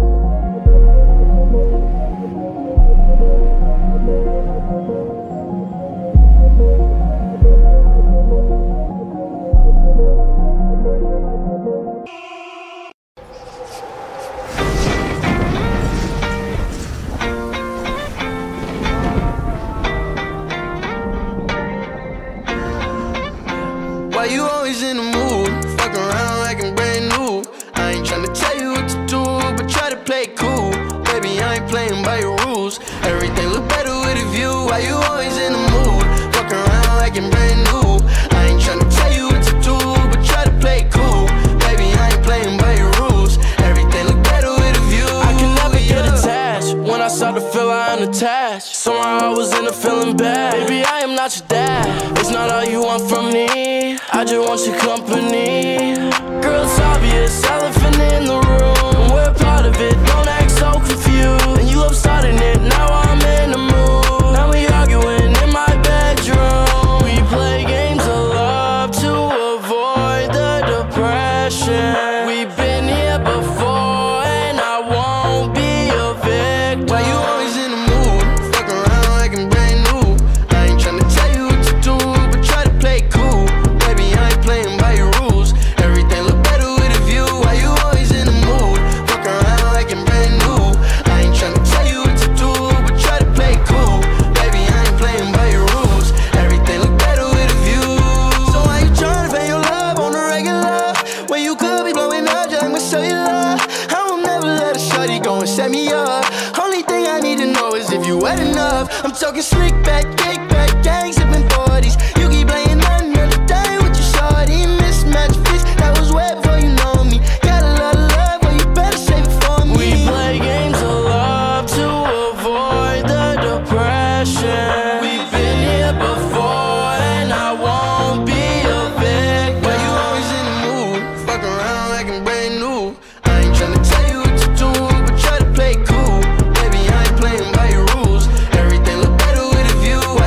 Why you always in the mood? Fuck around like I'm brand new. I ain't tryna tell you what to do, but try to play cool. Baby, I ain't playing by your rules. Everything look better with a view. Why you always in the mood? Fuck around like I'm brand new. I ain't tryna tell you what to do, but try to play cool. Baby, I ain't playing by your rules. Everything look better with a view. I can never get attached. When I start to feel I unattached, somehow I was in a feeling bad. Baby, I am not your dad. It's not all you want from me. I just want your company. Girl, it's obvious, elephant in the room. We're part of it, don't act so confused. And you love starting it, now I'm in the mood. Now we arguing in my bedroom. We play games of love to avoid the depression. We've been here before and I won't be a victim. Why you always in the mood? Fuck around like I'm brand new. I ain't tryna tell you what to do, but try to play cool. Baby, I ain't playing by your rules. Everything look better with a view. Why you always in the mood? Fuck around like I'm brand new. I ain't tryna tell you what to do, but try to play cool. Baby, I ain't playing by your rules. Everything look better with a view. So why you tryna pay your love on the regular when you could be blowing up just like my cellular? I will never let a shorty go and set me up. Only thing I need to know is if you wet enough. I'm talking slick back, kick back, gang sipping 40s. You keep playing another day with your shorty. Mismatch fish, that was way before you know me. Got a lot of love, but you better save it for me. We play games of love to avoid the depression. We've been here before and I won't be a victim. Why you always in the mood? Fuck around like I'm brand new. I ain't tryna tell you what to do, but try to play cool. Baby, I ain't playing by your rules. Everything look better with a view.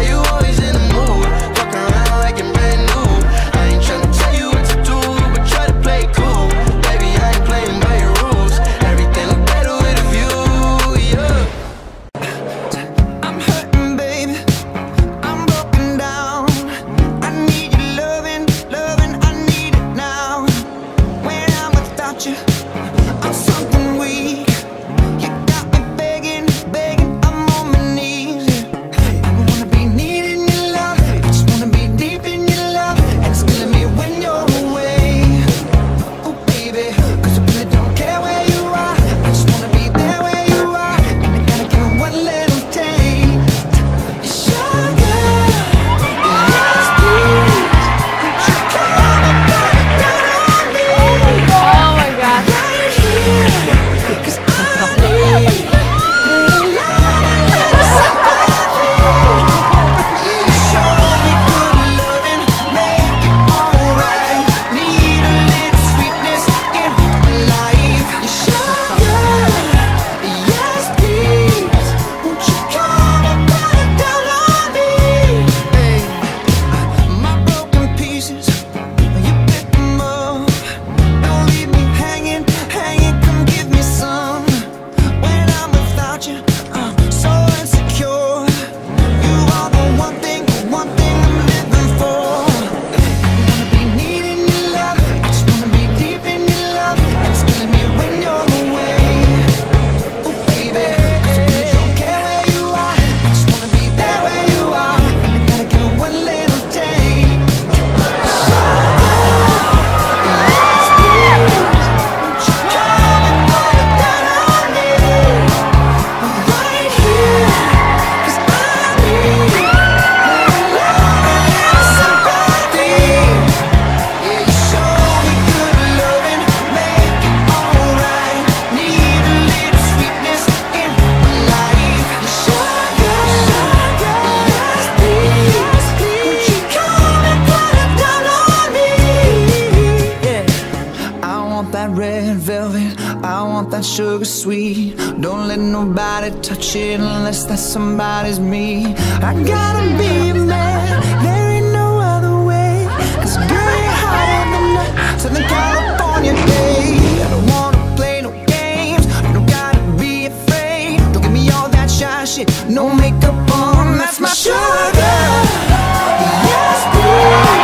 want that sugar sweet. Don't let nobody touch it unless that somebody's me. I gotta be a man, there ain't no other way. 'Cause girl, you're hotter than that Southern California day. I don't wanna play no games, you don't gotta be afraid. Don't give me all that shy shit, no makeup on, that's my sugar. Yes, please.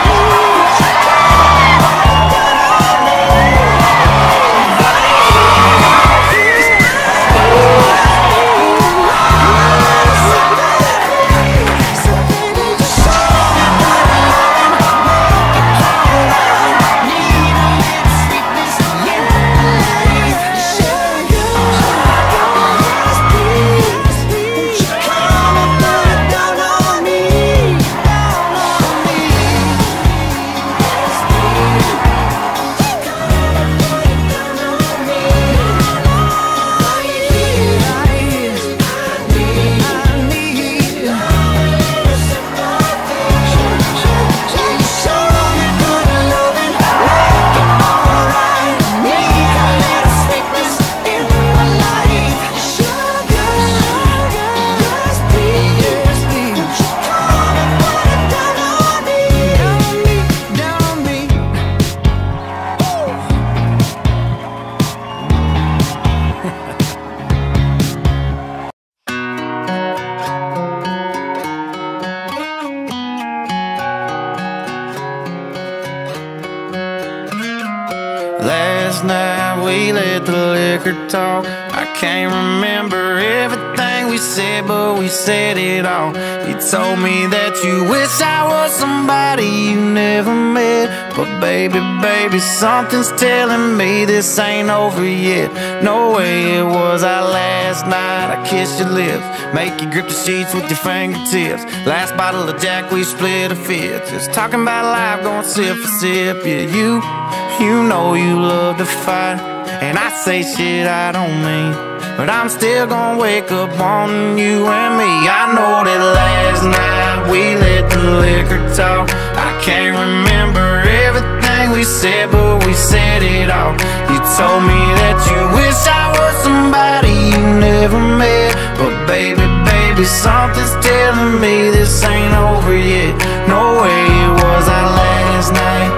Last night we let the liquor talk. I can't remember everything we said, but we said it all. You told me that you wish I was somebody you never met. But baby, baby, something's telling me this ain't over yet. No way it was our last night. I kissed your lips, make you grip the sheets with your fingertips. Last bottle of Jack, we split a fifth. Just talking about life, going sip for sip. Yeah, you know you love to fight, and I say shit I don't mean, but I'm still gonna wake up wanting you and me. I know that last night we let the liquor talk. I can't remember everything we said, but we said it all. You told me that you wish I was somebody you never met. But baby, baby, something's telling me this ain't over yet. No way it was our last night.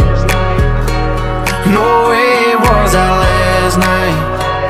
No way it was our last night.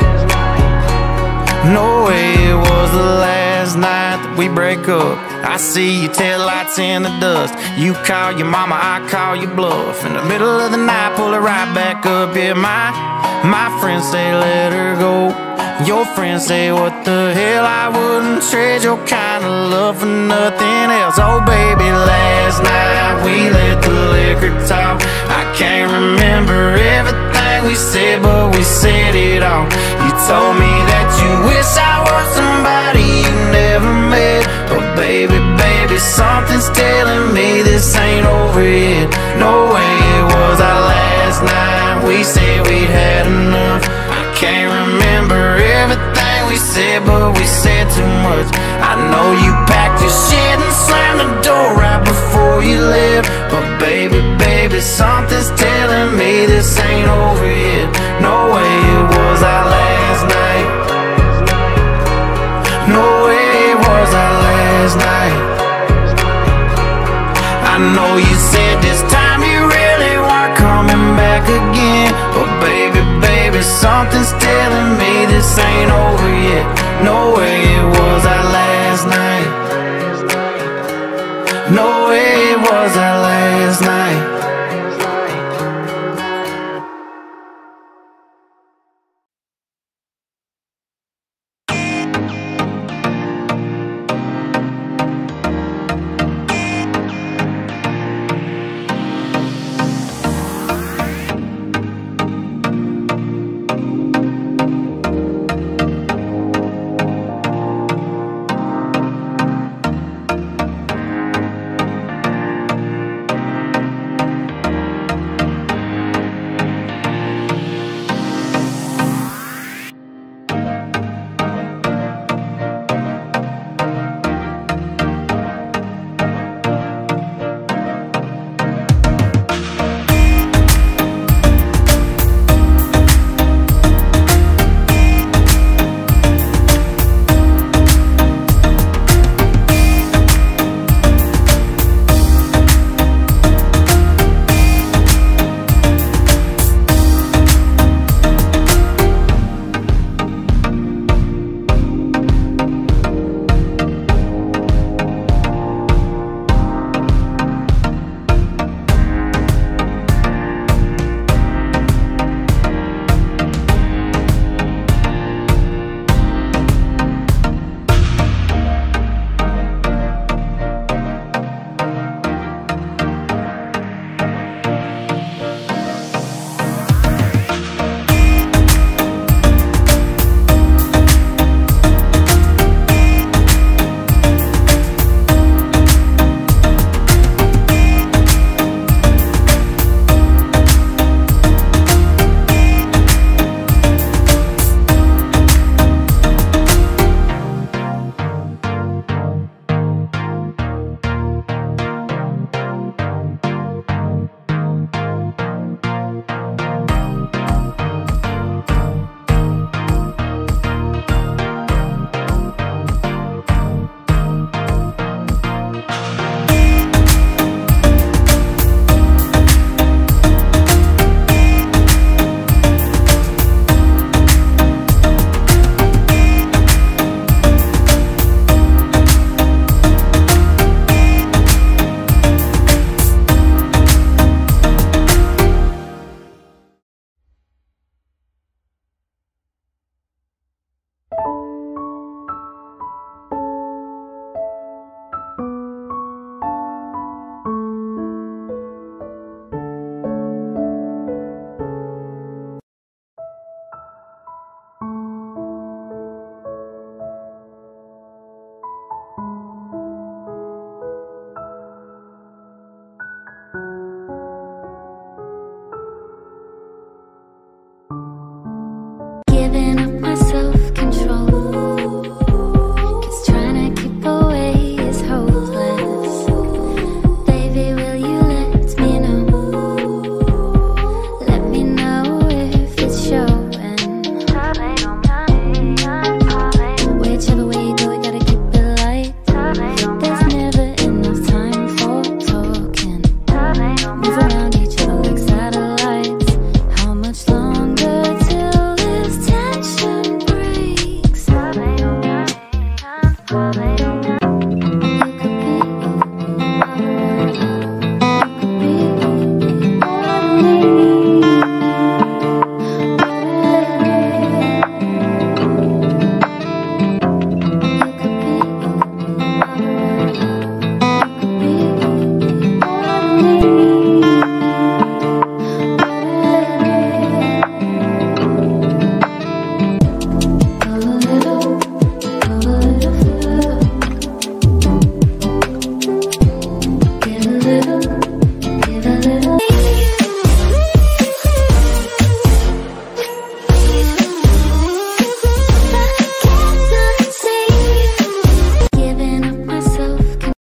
No way it was the last night that we break up. I see your taillights in the dust. You call your mama, I call your bluff. In the middle of the night, pull it right back up. Yeah, my friends say let her go. Your friends say what the hell, I wouldn't trade your kind of love for nothing else. Oh baby, last night we let the liquor talk. I can't remember everything we said, but we said it all. You told me that you wish I was somebody you never met. But baby, baby, something's telling me this ain't over yet. No way it was our last night. We said we'd had enough. I can't remember everything we said, but we said too much. I know you packed your shit and slammed the door right before you left. But baby, baby, something's telling me this ain't over yet. No way it was our last night. No way it was our last night. I know you said this time you really weren't coming back again. But baby, something's telling me this ain't over yet. No way it was